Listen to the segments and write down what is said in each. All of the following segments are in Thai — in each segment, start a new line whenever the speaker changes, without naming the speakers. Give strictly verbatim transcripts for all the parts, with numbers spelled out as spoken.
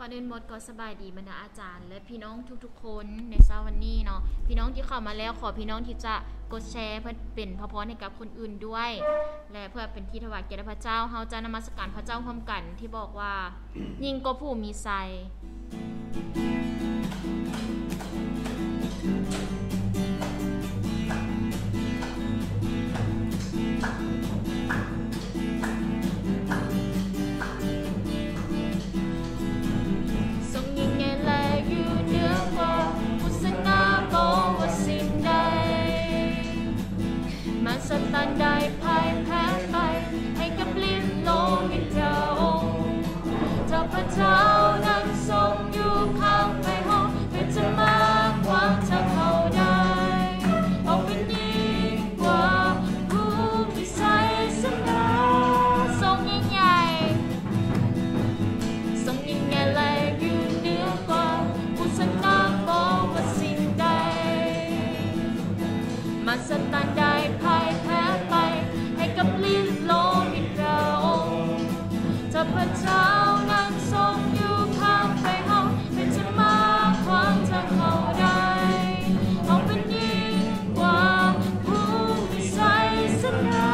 อนอื่นหมดก็สบายดีบรรดาอาจารย์และพี่น้องทุกๆคนในเช้าวันนี้เนาะพี่น้องที่เข้ามาแล้วขอพี่น้องที่จะกดแชร์เพื่อเป็นพระพรให้กับคนอื่นด้วยและเพื่อเป็นที่ถวายแด่พระเจ้าเฮาจะนมัสการพระเจ้าพร้อมกันที่บอกว่ายิ่งกว่าผู้มีไซสตันได้พ่ายแพ้ไปให้กับลิ้นโลกในพระองค์เจ้าพระเจ้านั้นทรงอยู่ข้างไปห้องเพื่อจะมาขวางทางเขาได้เอาเป็นยิ่งกว่าผู้มีไสสนาทรงยิ่งใหญ่ทรงยิ่งใหญ่และอยู่เหนือกว่าผู้สนามบอกว่าสิ่งใดมาสตันได้พ่ายแพ้ไปให้กับลิ้นโลกในพระองค์เจ้าพระเจ้านั้นทรงอยู่ข้างไปเฮาเป็นจะมาขวางทางเขาได้เฮาเป็นยิ่งกว่าผู้มีไสสนา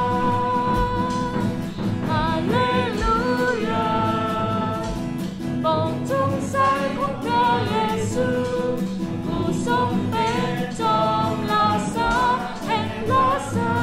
ฮาเลลูยาโปรดจงใส่ของพระเยซูผู้ทรงเป็นจอมราชาแห่งราชา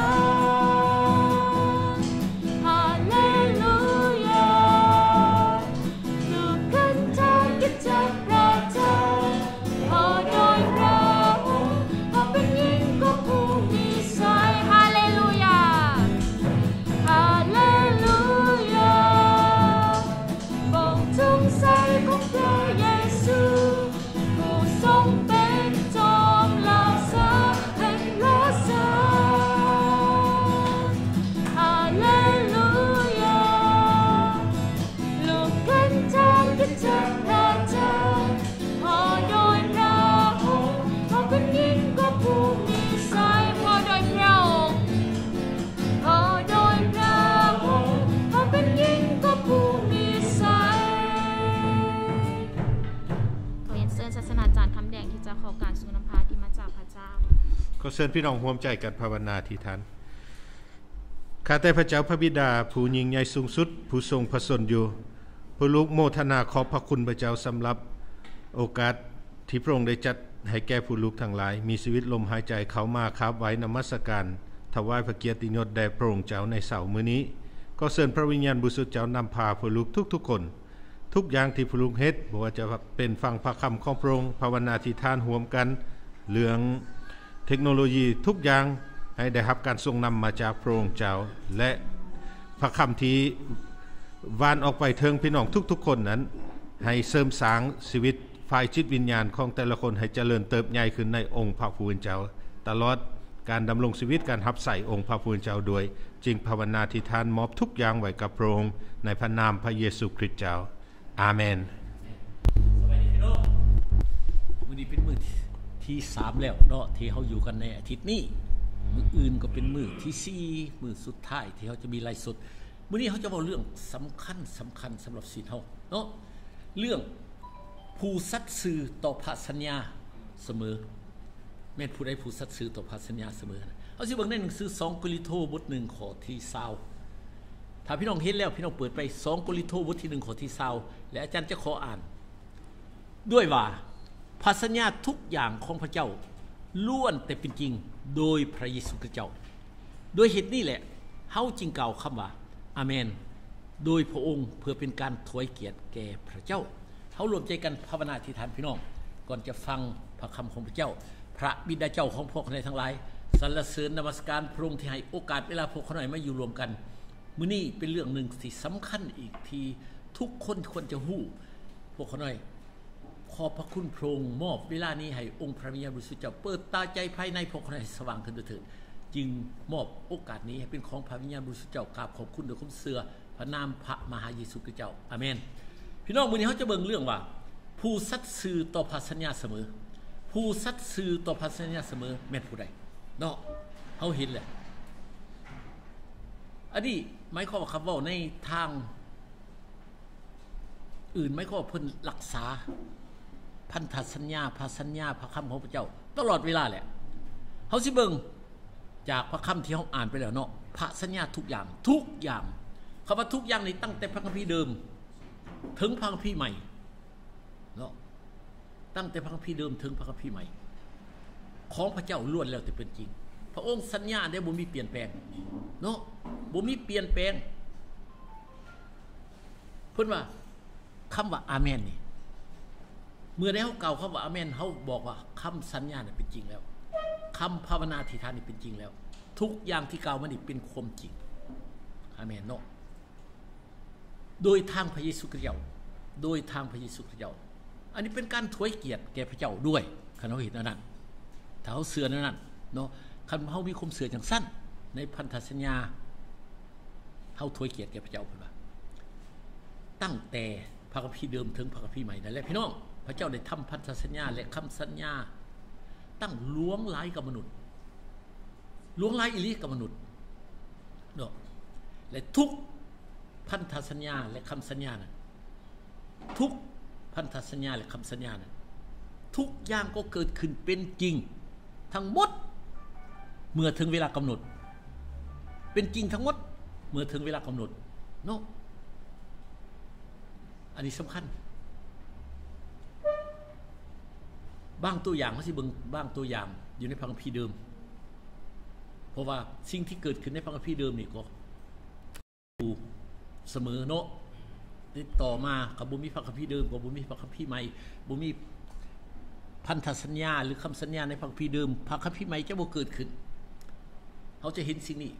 ฮาเลลูยาลูกกันจากกิจจากพระเจ้าพอโดยพระองค์พอเป็นยิ่งกว่าผู้มีไสฮาเลลูยาฮาเลลูยาโปรดจงใส่ของพระเยซูผู้ทรงเป็นจอมราชาแห่งราชาฮาเลลูยาลูกกันจากกิจจากพระเจ้าพอโดยพระองค์พอเป็นยิ่งกว่าผู้มีไสพอโดยพระองค์พอโดยพระองค์พอเป็นยิ่งกว่าผู้มีไสขอเรียนเชิญศาสนาจารย์คำแดงที่จะขอการทรงนำพาที่มาจากพระเจ้า
ขอเชิญพี่น้องร่วมใจกันภาวนาที่ท่านข้าแต่พระเจ้าพระบิดาผู้ยิ่งใหญ่สูงสุดผู้ทรงพระชนอยู่ผู้ลูกโมทนาขอบพระคุณพระเจ้าสำหรับโอกาสที่พระองค์ได้จัดให้แก่ผู้ลูกทั้งหลายมีชีวิตลมหายใจเข้ามาครับไว้นมัสการถวายพระเกียรติยศแด่พระองค์เจ้าในเสาร์มื้อนี้ก็เชิญพระวิญญาณบริสุทธิ์เจ้านำพาผู้ลูกทุกๆคนทุกอย่างที่ผู้ลูกเฮ็ดบ่ว่าจะเป็นฟังพระคำของพระองค์ภาวนาที่ท่านร่วมกันเรื่องเทคโนโลยีทุกอย่างให้ได้รับการทรงนำมาจากพระองค์เจ้าและพระคำที่วานออกไปถึงพี่น้องทุกๆคนนั้นให้เสริมสร้างชีวิตฝ่ายจิตวิญญาณของแต่ละคนให้เจริญเติบใหญ่ขึ้นในองค์พระผู้เป็นเจ้าตลอดการดำรงชีวิตการรับใส่องค์พระผู้เป็นเจ้าด้วยจึงภาวนาที่ท่านมอบทุกอย่างไว้กับพระองค์ในพระนามพระเยซูคริสต์เจ้าอาเมน
สวัสดีพี่น้องมื้อนี้เป็นมื้อที่สามแล้วเนาะที่เฮาอยู่กันในอาทิตย์นี้มื้ออื่นก็เป็นมื้อที่สี่มื้อสุดท้ายที่เฮาจะมีไลฟ์สดมื้อนี้เฮาจะเว้าเรื่องสำคัญสำคัญสำหรับชีวิตเฮาเนาะเรื่องผู้สัตย์ซื่อต่อพระสัญญาเสมอแม่นผู้ใดผู้สัตย์ซื่อต่อพระสัญญาเสมอเฮาสิเบิ่งในหนังสือสองโครินธ์บทหนึ่งข้อที่ยี่สิบถ้าพี่น้องเห็นแล้วพี่น้องเปิดไปสองโครินธ์บทที่หนึ่งข้อที่ยี่สิบและอาจารย์จะขออ่านด้วยว่าพระสัญญาทุกอย่างของพระเจ้าล้วนแต่เป็นจริงโดยพระเยซูคริสต์เจ้าโดยเหตุนี้แหละเฮาจึงกล่าวคำว่าอาเมนโดยพระองค์เพื่อเป็นการถวายเกียรติแก่พระเจ้าเฮารวมใจกันภาวนาอธิษฐานพี่น้องก่อนจะฟังพระคำของพระเจ้าพระบิดาเจ้าของพวกเราทั้งหลายสรรเสริญนมัสการพระองค์ที่ให้โอกาสเวลาพวกเขาหน่อยมาอยู่รวมกันมื้อนี้เป็นเรื่องนึงที่สำคัญอีกที่ทุกคนควรจะฮู้พวกเขาหน่อยขอบพระคุณพระองค์มอบเวลานี้ให้องค์พระวิญญาณบริสุทธิ์เจ้าเปิดตาใจภายในพวกเขาหน่อยสว่างขึ้นด้วยเถิดจึงมอบโอกาสนี้ให้เป็นของพระวิญญาณบริสุทธิ์เจ้ากราบขอบคุณด้วยความเชื่อพระนามพระมหาเยซูคริสต์เจ้าอาเมนพี่น้องมื้อนี้เฮาจะเบิ่งเรื่องว่าผู้สัตย์ซื่อต่อพระสัญญาเสมอผู้สัตย์ซื่อต่อพระสัญญาเสมอแม่นผู้ใดเนาะเฮาเห็นแหละอันนี้หมายความว่าคำเว้าในทางอื่นไม่ก็เพิ่นรักษาพันธสัญญาพระสัญญาพระคำของพระเจ้าตลอดเวลาแหละเฮาสิเบิ่งจากพระคำที่เฮาอ่านไปแล้วเนาะพระสัญญาทุกอย่างทุกอย่างคำว่าทุกอย่างนี่ตั้งแต่พระคัมภีร์เดิมถึงพระคัมภีร์ใหม่เนาะตั้งแต่พระคัมภีร์เดิมถึงพระคัมภีร์ใหม่ของพระเจ้าล้วนแล้วแต่เป็นจริงพระองค์สัญญาได้บ่มีเปลี่ยนแปลงเนาะบ่มีเปลี่ยนแปลงเพิ่นว่าคำว่าอาเมนนี่เมื่อได้เขาเก่าคำว่าอาเมนเขาบอกว่าคำสัญญาเนี่ยเป็นจริงแล้วคำภาวนาทิฏฐานนี่เป็นจริงแล้วทุกอย่างที่กล่าวมานี่เป็นความจริงอาเมนเนาะโดยทางพระเยซูคริสต์โดยทางพระเยซูคริสต์อันนี้เป็นการถวายเกียรติแก่พระเจ้าด้วยคันเขาเห็นนั้นถ้าเขาเสื่อนั้นเนาะคันเขามีความเสื่ออย่างสั้นในพันธสัญญาเขาถวายเกียรติแก่พระเจ้าเพิ่นว่าตั้งแต่พระคัมภีร์เดิมถึงพระคัมภีร์ใหม่นั่นแหละพี่น้องพระเจ้าได้ทำพันธสัญญาและคำสัญญาตั้งล้วงหลายกับมนุษย์ล้วงหลายอิริกับมนุษย์เนาะและทุกพันธสัญญาและคำสัญญานั้นทุกพันธสัญญาและคำสัญญานั้นทุกอย่างก็เกิดขึ้นเป็นจริงทั้งหมดเมื่อถึงเวลากำหนดเป็นจริงทั้งหมดเมื่อถึงเวลากำหนดเนาะอันนี้สำคัญบางตัวอย่างเขาสิเบิ่งบางตัวอย่างอยู่ในพระคัมภีร์เดิมเพราะว่าสิ่งที่เกิดขึ้นในพระคัมภีร์เดิมนี่ก็อยู่เสมอเนาะติดต่อมากับบ่มีพระคัมภีร์เดิมกับบ่มีพระคัมภีร์ใหม่บ่มีพันธสัญญาหรือคำสัญญาในพระคัมภีร์เดิมพระคัมภีร์ใหม่จะบ่เกิดขึ้นเขาจะเห็นสิ่งนี้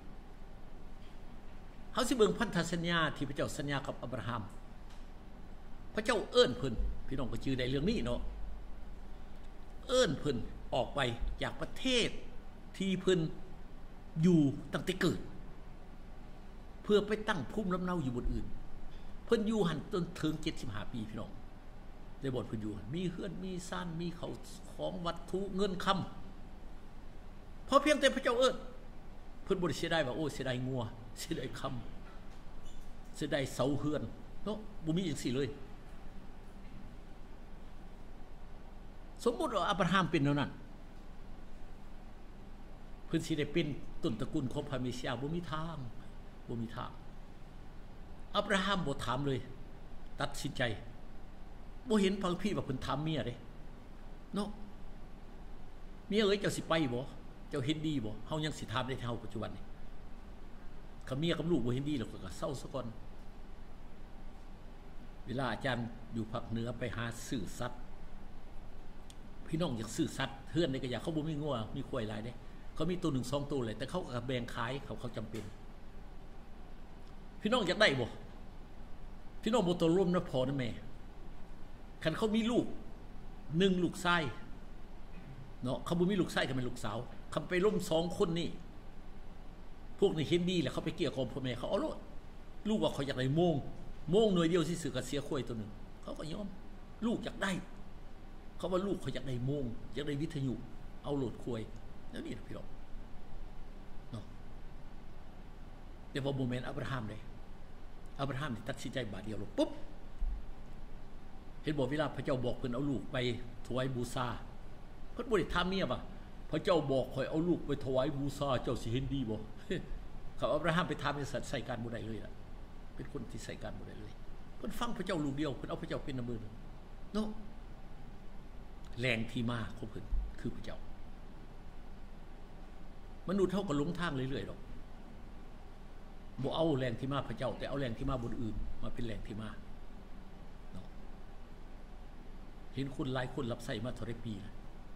เขาสิเบิ่งพันธสัญญาที่พระเจ้าสัญญากับอับราฮัมพระเจ้าเอิ้นเพิ่นพี่น้องก็ชื่อได้เรื่องนี้เนาะเอิ้นเพิ่นออกไปจากประเทศที่เพิ่นอยู่ตั้งแต่เกิดเพื่อไปตั้งภูมิลำเนาอยู่บนอื่นเพิ่นอยู่หันจนถึงเจ็ดสิบห้าปีพี่น้องได้บ่เพิ่นอยู่มีเฮือนมีซ่านมีเขาของวัตถุเงินคำพอเพียงแต่พระเจ้าเอิ้นเพิ่นบ่ได้เสียดายว่าโอ้เสียดายงัวเสียดายคำเสียดายเสาเฮือนเนาะบ่มีจังซี่เลยสมมุติว่าอับราฮัมเป็นเท่านั้นเพิ่นสิได้เป็นต้นตระกูลของพระเมสสิยาบ่มีทางบ่มีทางอับราฮัมบ่ถามเลยตัดสินใจบ่เห็นพระพี่ว่าเพิ่นถามเมียเด้เนาะเมียเอ้ยเจ้าสิไปบ่เจ้าเห็นดีบ่เฮายังสิถามได้เท่าปัจจุบันนี้คันเมียกับลูกบ่เห็นดีแล้วก็เศร้าซะก่อนเวลาอาจารย์อยู่ภาคเหนือไปหาซื้อสัตว์พี่น้องอยากซื้อสัตว์เฮือนนี่ก็อยากเขาบ่มีงัวมีควายหลายเด้เขามีตัวหนึ่งสองตัวเลยแต่เขาก็แบ่งขายเขาเขาจำเป็นพี่น้องอยากได้บ่พี่น้องบ่ต้องร่วมนะพ่อนะแม่คันเขามีลูกหนึ่งลูกชายเนาะเขาบ่มีลูกชายก็เป็นลูกสาวคำไปร่วมสองคนนี่พวกนี้เห็นดีแล้วเขาไปเกี่ยวกับพ่อแม่เขาเอาโลดลูกว่าเขาอยากได้โมงโมงหน่วยเดียวสิซื้อกับเสียควายตัวหนึ่งเขาก็ยอมลูกอยากได้เขาว่าลูกเขาอยากได้โมงอยากได้วิทยุเอาโหลดควายแล้วนี่พี่น้องเนาะแต่ว่าโมเมนต์อับราฮัมเลยอับราฮัมตัดสินใจบาทเดียวลงปุ๊บเห็นบอกเวลาพระเจ้าบอกเพิ่นเอาลูกไปถวายบูชาเพิ่นบ่ได้ถามเมียป่ะพระเจ้าบอกข่อยเอาลูกไปถวายบูชาเจ้าสิเห็นดีบ่เขาอับราฮัมไปทำเป็นสัตว์ใส่การบ่ได้เลยล่ะเป็นคนที่ใส่การบ่ได้เลยเพิ่นฟังพระเจ้าลูกเดียวเพิ่นเอาพระเจ้าเป็นนำมือเนาะแรงที่มาของเพิ่นคือพระเจ้ามนุษย์เท่ากับหลงทางเรื่อยๆหรอกบ่เอาแรงที่มาพระเจ้าแต่เอาแรงที่มาบนอื่นมาเป็นแรงที่มาเนาะเห็นคนหลายคนรับใส่มาเท่าไรปีนะ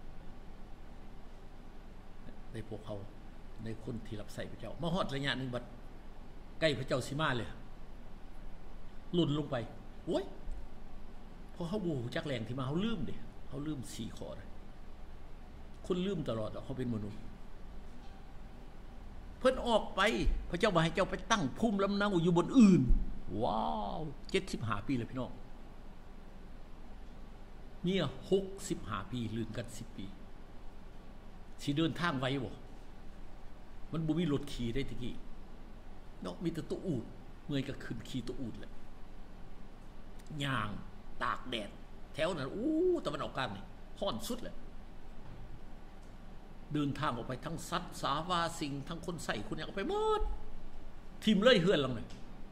ในพวกเขาในคนที่รับใส่พระเจ้ามาฮอดระยะหนึ่งบัดใกล้พระเจ้าสิมาเลยหล่นลงไปโอ้ยเพราะเขาบูจักแรงที่มาเขาลืมเด้เขาลืมสี่ข้อเลยคนลืมตลอดเขาเป็นมนุษย์เพิ่นออกไปพระเจ้าบอกให้เจ้าไปตั้งภูมิลำเนาอยู่บนอื่นว้าวเจ็ดสิบห้าปีเลยพี่น้องเนี่ยหกสิบห้าปีลืมกันสิบปีสิเดินทางไว้บ่มันบ่มีรถขี่ได้ทีกี้เนาะมีแต่ตัวอูฐเมื่อยก็ขึ้นขี่ตัวอูฐแหละย่างตากแดดแถวนั้นอู้ตะวันออกกลางนี่ฮ้อนสุดเลยเดินทางออกไปทั้งสัตว์สาวาสิ่งทั้งคนใส่คนอยากไปหมดทีมเลื่อยเฮือนหลังหนึ่ง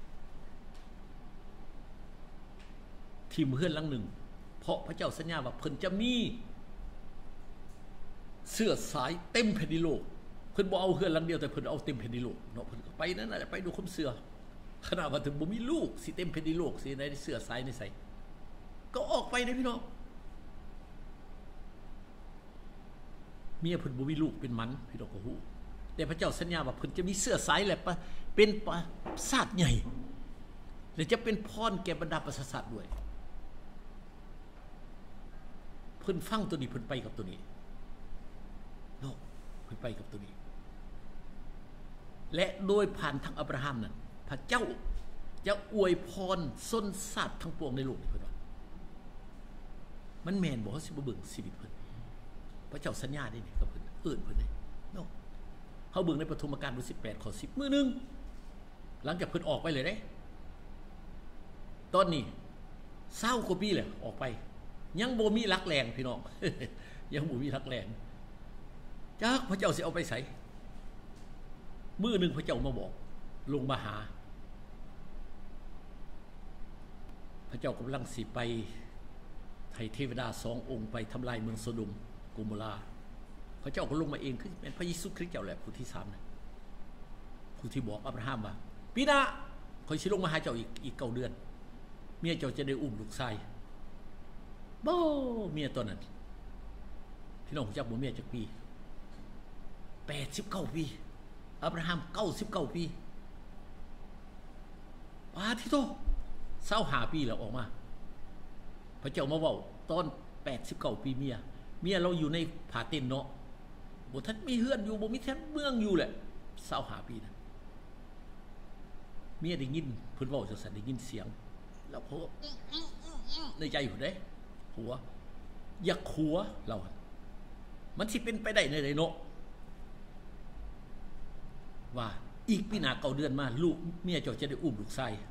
ทีมเฮือนหลังหนึ่งเพราะพระเจ้าสัญญาว่าเพิ่นจะมีเสื้อสายเต็มแผ่นดินโลกเพิ่นบ่เอาเฮือนหลังเดียวแต่เพิ่นเอาเต็มแผ่นดินโลกเนาะเพิ่นก็ไปนั่นน่ะไปดูคมเสื้อขนาดว่าถึงบ่มีลูกสิเต็มแผ่นดินโลกสิในเสื้อสายในใส่ก็ออกไปนะพี่น้องเมียเพิ่นบ่มีลูกเป็นมันพี่น้องก็ฮู้แต่พระเจ้าสัญญาว่าเพิ่นจะมีเสื้อสายแหละเป็นปราสาทใหญ่และจะเป็นพรแก่บรรดาประชาชาติด้วยเพิ่นฟังตัวนี้เพิ่นไปกับตัวนี้เนาะเพิ่นไปกับตัวนี้และโดยผ่านทางอับราฮัมนั้นพระเจ้าจะอวยพรชนชาติทั้งปวงในโลกนี้เพิ่นว่ามันแม่นบ่ว่าสิบ่เบิ่งชีวิตเพิ่นพระเจ้าสัญญาได้นี่กับเพิ่นเอิ้นเพิ่นได้เนาะเฮาเบิ่งในปฐมกาลบทสิบแปดข้อสิบมื้อนึงหลังจากเพิ่นออกไปเลยเด้ตอนนี้เศร้ากว่าปีเลยออกไปยังบ่มีรักแรงพี่น้อง ยังบ่มีรักแรงจักพระเจ้าสิเอาไปไสมื้อนึงพระเจ้ามาบอกลงมาหาพระเจ้ากำลังสิไปให้เทวดาสององค์ไปทำลายเมืองโซโดมโกโมราพระเจ้าก็ลงมาเองคือเป็นพระเยซูคริสต์เจ้าแหละผู้ที่สามนะผู้ที่บอกอับราฮัมว่าปีหน้าข้อยสิลงมาหาเจ้าอีกอีกเก้าเดือนเมียเจ้าจะได้อุ้มลูกชายบ่เมียตัวนั้นพี่น้องรู้จักบ่เมียจักปีแปดสิบเก้าปีอับราฮัมเก้าสิบเก้าปีปาที่โตเศร้าหาปีแล้วออกมาพระเจ้ามาเว้าตอนแปดสิบเก้าปีเมียเมียเราอยู่ในผาเต็นเนาะบ่ทันมีเฮือนอยู่บ่มีแท้เมืองอยู่แหละเศร้าหาปีนะเมียได้ยินเพิ่นเว้าจังซั่นได้ยินเสียงแล้วเขาในใจอยู่เด้หัวอยากขัวเรามันสิเป็นไปได้ในใดเนาะว่าอีกปีหน้าเก้าเดือนมาลูกเมียเจ้าจะได้อุ้มลูกชาย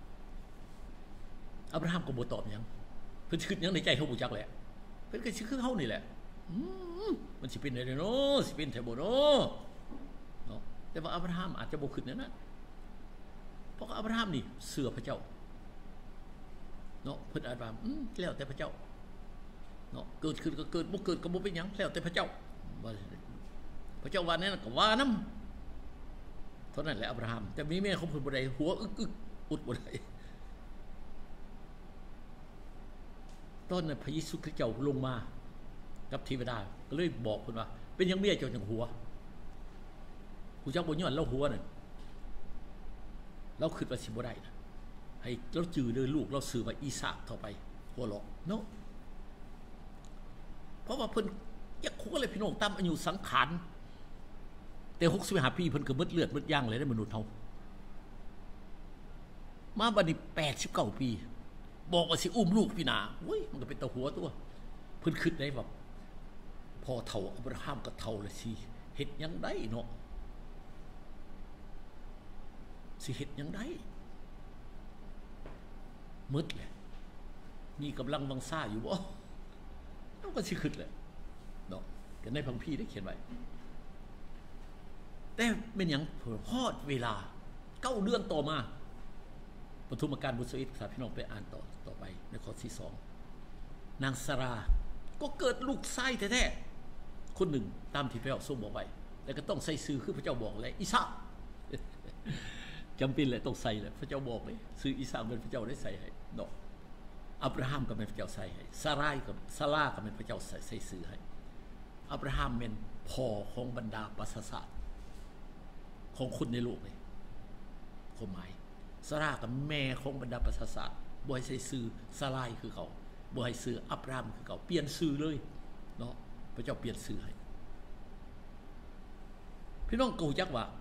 อับราฮัมก็บ่ตอบหยังเพิ่นคิดหยังในใจเขาบ่จักแหละเพิ่นก็สิคือเฮานี่แหละอืมมันสิเป็นได้เนาะสิเป็นแท้บ่เนาะเนาะแต่ว่าอับราฮัมอาจจะบ่คิดแนวนั้นเพราะอับราฮัมนี่เชื่อพระเจ้าเนาะเพิ่นอาจว่าอืมแล้วแต่พระเจ้าเนาะเกิดขึ้นก็เกิดบ่เกิดก็บ่เป็นหยังแล้วแต่พระเจ้าว่าพระเจ้าว่าแน่นก็ว่านำเท่านั้นแหละอับราฮัมแต่มีแม่ของเพิ่นบ่ได้หัวอึกๆอุดบ่ได้ตอนนั้นพระเยซูคริสต์เจ้าลงมากับเทวดาก็เลยบอกเพิ่นว่าเป็นหยังเมียเจ้าจังหัวผู้จักบ่ย้อนเราหัวนั่นเราคิดว่าสิบ่ได้นะให้เราจื้อเด้อลูกเราชื่อว่าอีสากต่อไปหัวเราะเนาะเพราะว่าเพิ่นอยากขัวเลยพี่น้องตามอายุสังขารแต่หกสิบห้าปีเพิ่นก็หมดเลือดหมดย่างเลยได้มนุษย์เฮามาบัดนี้แปดสิบเก้าปีบอกว่าสิอุ้มลูกพี่นาโอ้ยมันก็เป็นตาหัวตัวเพิ่นคิดได้ว่าพอเฒ่าอับราฮัมก็เฒ่าแล้วสิเฮ็ดหยังได้เนาะสิเฮ็ดหยังได้หมดเลยมีกำลังวังซ่าอยู่บ่เฮาก็สิคิดแหละเนาะก็ในพังพี่ได้เขียนไว้แต่เป็นหยังฮอดเวลาเก้าเดือนต่อมาปฐมกาลบทสิบเอ็ดครับพี่น้องไปอ่านต่อต่อไปในข้อที่สองนางซาราก็เกิดลูกชายแท้ๆคนหนึ่งตามที่พระเจ้าทรงบอกไว้แล้วก็ต้องใส่ชื่อคือพระเจ้าบอกเลยอิสาจำเป็นเลยต้องใส่เลยพระเจ้าบอกเลยชื่ออิสาเป็นพระเจ้าได้ใส่ให้เนาะอับราฮัมก็เป็นพระเจ้าใส่ให้ซารายกับซาร่าก็เป็นพระเจ้าใส่ใส่ชื่อให้อับราฮัมเป็นพ่อของบรรดาประชาชาติของคนในโลกเลยความหมายซาร่ากับแม่ของบรรดาประชาชาติบ่ให้ใส่ชื่อซารายคือเขาบ่ให้ชื่ออับราฮัมคือเขาเปลี่ยนชื่อเลยเนาะพระเจ้าเปลี่ยนชื่อให้พี่น้องกูจักว่า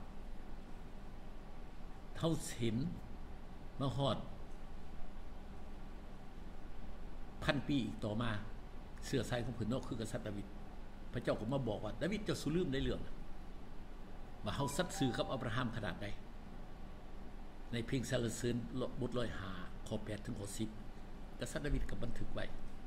เท่าเห็นมาฮอดพันปีอีกต่อมาเสื้อสายของเพิ่นเนาะคือกษัตริย์ดาวิดพระเจ้าก็มาบอกว่าดาวิดเจ้าสุลืมได้เรื่องว่าเฮาสัตย์ซื่อกับอับราฮัมขนาดใดในเพลงสรรเสริญบทร้อยห้าข้อแปดถึงข้อสิบกษัตริย์ดาวิดก็บันทึกไว้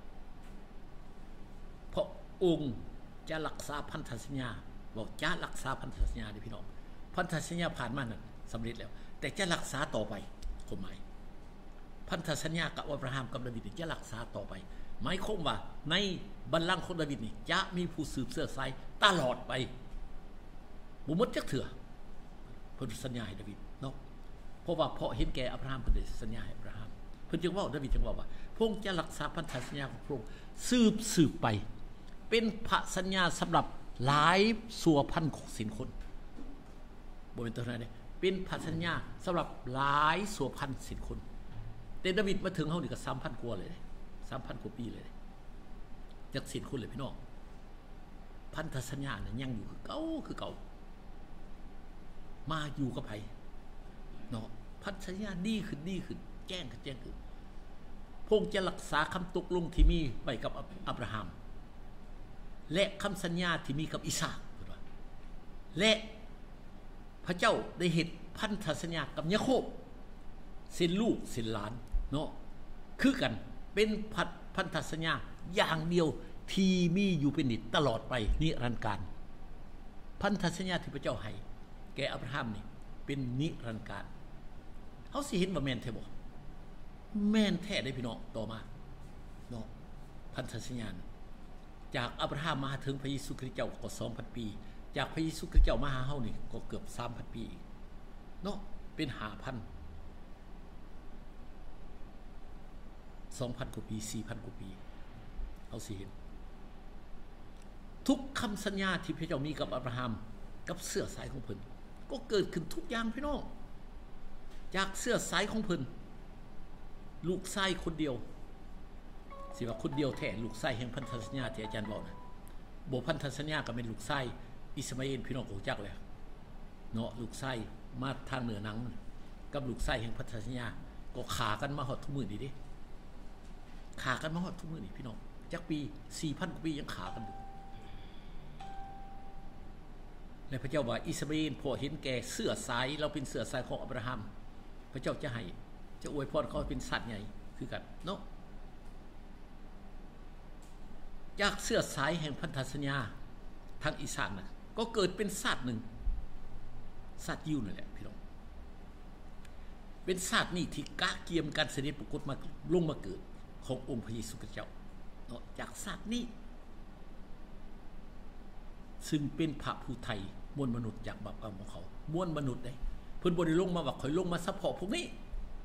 เพราะองค์จะรักษาพันธสัญญาบอกจะรักษาพันธสัญญาดิพี่น้องพันธสัญญาผ่านมานั้นสำเร็จแล้วแต่จะรักษาต่อไปความหมายพันธสัญญากับอับราฮัมกับดาวิดจะรักษาต่อไปหมายความว่าในบัลลังก์ของดาวิดนี่จะมีผู้สืบเสื้อสายตลอดไปบ่หมดจักเถื่อเพิ่นสัญญาให้ดาวิดเนาะเพราะว่าเพราะเห็นแก่อับราฮัมเพิ่นได้สัญญาให้อับราฮัมเพิ่นจึงว่าดาวิดจึงว่าว่าพระองค์จะรักษาพันธสัญญาของพระองค์สืบสืบไปเป็นพระสัญญาสำหรับหลายสัวพันสินคนบ่เป็นตัวนั้นเด้เป็นพระสัญญาสำหรับหลายสัวพันสินคนแต่ดาวิดมาถึงเฮานี่ก็ สามพัน กว่าเลย สามพัน กว่าปีเลยจักสินคนเลยพี่น้องพันธสัญญาเนี่ยยังอยู่คือเก่าคือเก่ามาอยู่กับไผเนาะพันธสัญญาดีขึ้นดีขึ้นแจ้งขึ้นแจ้งขึ้นพระองค์จะรักษาคำตกลงที่มีไว้กับอับราฮัมและคำสัญญาที่มีกับอิสาและพระเจ้าได้เห็นพันธสัญญากับยาโคบเส้นลูกเส้นหลานเนาะคือกันเป็นพันธสัญญาอย่างเดียวที่มีอยู่เป็นนิจตลอดไปนิรันดร์การพันธสัญญาที่พระเจ้าให้แก่อับราฮัมนี่เป็นนิรันดร์การเฮาสิเห็นว่าแม่นแท้บ่แม่นแท้ได้พี่น้องต่อมาเนาะพันธสัญญาจากอับราฮัมมาถึงพระเยซูคริสต์เจ้าก็ สองพัน ปีจากพระเยซูคริสต์เจ้ามาหาเฮานี่ก็เกือบ สามพัน ปีเนาะเป็น ห้าพัน สองพัน กว่าปี สี่พัน กว่าปีเฮาสิเห็นทุกคำสัญญาที่พระเจ้ามีกับอับราฮัมกับเสื้อสายของเพิ่นก็เกิดขึ้นทุกอย่างพี่น้องจากเสื้อสายของเพิ่นลูกชายคนเดียวสิว่าคนเดียวแท้ลูกชายแห่งพันธสัญญาที่อาจารย์บอกนะบ่พันธสัญญาก็เป็นลูกชายอิสมาเอลพี่น้องก็รู้จักแล้วเนาะลูกชายมาทางเหนือหนังกับลูกชายแห่งพันธสัญญาก็ขากันมาฮอดทุกมื้อนี้เด้ขากันมาฮอดทุกมื้อนี้พี่น้องจักปี สี่พัน กว่าปียังขากันอยู่และพระเจ้าว่าอิสมาเอลพอเห็นแก่เสื้อสายเราเป็นเสื้อสายของอับราฮัมพระเจ้าจะให้จะอวยพรเขาเป็นสัตว์ใหญ่คือกันเนาะจากเสื้อสายแห่งพันธสัญญาทางอีสานนะก็เกิดเป็นศาสตร์หนึ่งศาสตร์ยิวนั่นแหละพี่น้องเป็นศาสตร์นี่ที่กะเกียมการเสด็จปรากฏมาลงมาเกิดขององค์พระเยซูคริสต์เจ้าเนาะจากศาสตร์นี้ซึ่งเป็นพระผู้ไทยมวลมนุษย์จากบาปกรรมของเขามวลมนุษย์ได้เพิ่นบ่ได้ลงมาว่าข่อยลงมาซัพพอร์ตพวกนี้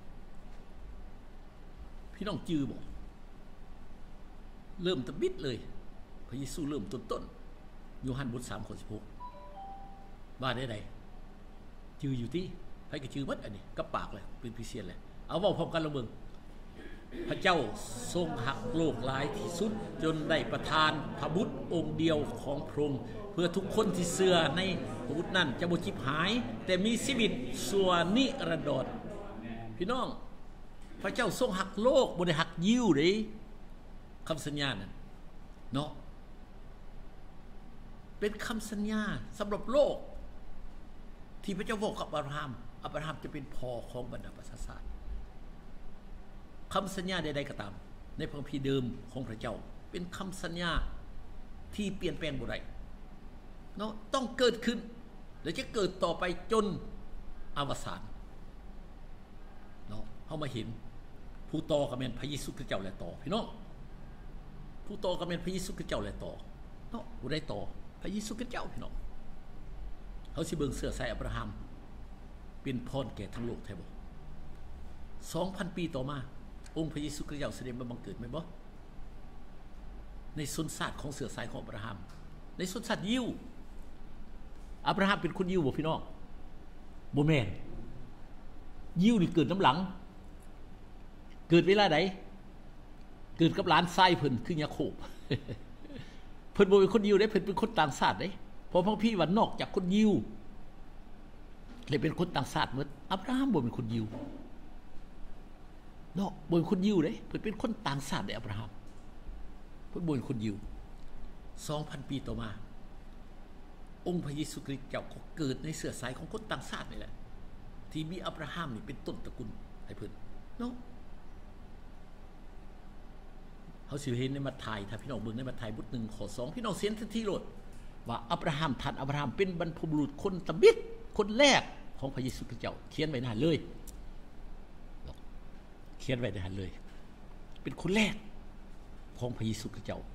พี่น้องจื้อบ่เริ่มตะบิดเลยพระเยซูเริ่มต้นๆโยฮันบทสามข้อสิบหกว่าได้ใดจื้ออยู่ที่ไผก็จื้อหมดอันนี้กับปากเลยเป็นพิเศษเลยเอาเว้าพร้อมกันลองเบิ่งพระเจ้าทรงหักโลกหลายที่สุดจนได้ประทานพระบุตรองค์เดียวของพระองค์เพื่อทุกคนที่เชื่อในพระบุตรนั้นจะบ่ชิบหายแต่มีชีวิตชั่วนิรันดรพี่น้องพระเจ้าทรงหักโลกบ่ได้หักยิวเด้คำสัญญานั้นเนาะเป็นคำสัญญาสำหรับโลกที่พระเจ้าบอกกับอับราฮัมอับราฮัมจะเป็นพ่อของบรรดาประชาชาติคำสัญญาใดๆก็ตามในพระคัมภีร์เดิมของพระเจ้าเป็นคำสัญญาที่เปลี่ยนแปลงบ่ได้เนาะต้องเกิดขึ้นและจะเกิดต่อไปจนอวสานเนาะเฮามาเห็นผู้ต่อก็แม่นพระเยซูคริสต์เจ้าและต่อพี่น้องผู้ต่อก็เป็นพระเยซูคริสต์เจ้าและต่อเนาะผู้ได้ต่อพระเยซูคริสต์เจ้าพี่น้องเขาสิเบิ่งเสื้อสายอับราฮัมเป็นพรแก่ทั้งโลกแท้บ่ สองพัน ปีต่อมาองค์พระเยซูคริสต์เจ้าเสด็จมาบังเกิดแม่นบ่ในชนชาติของเสื้อสายของอับราฮัมในชนชาติยิวอับราฮัมเป็นคนยิวบ่พี่น้องบ่แม่นยิวนี่เกิดน้ำหลังเกิดเวลาใดเกิดกับหลานชายเพิ่นคือยาโคบเพิ่นบ่เป็นคนยิวเด้เพิ่นเป็นคนต่างชาติเด้เพราะพระพี่ว่านอกจากคนยิวเลยเป็นคนต่างชาติหมดอับราฮัมบ่เป็นคนยิวเนาะบ่เป็นคนยิวเด้เพิ่นเป็นคนต่างชาติเด้อับราฮัมเพิ่นบ่เป็นคนยิว สองพัน ปีต่อมาองค์พระเยซูคริสต์เจ้าก็เกิดในเสื้อสายของคนต่างชาตินี่แหละที่มีอับราฮัมนี่เป็นต้นตระกูลให้เพิ่นเนาะเขาสิเห็นในมัทธิวถ้าพี่น้องเบิ่งในมัทธิวบทหนึ่งข้อสองพี่น้องเสียนทันทีโลดว่าอับราฮัมท่านอับราฮัมเป็นบรรพบุรุษคนตะบิดคนแรกของพระเยซูคริสต์เจ้าเขียนไว้ในหันเลยเขียนไว้ในหันเลยเป็นคนแรกของพระเยซูคริสต์เจ้า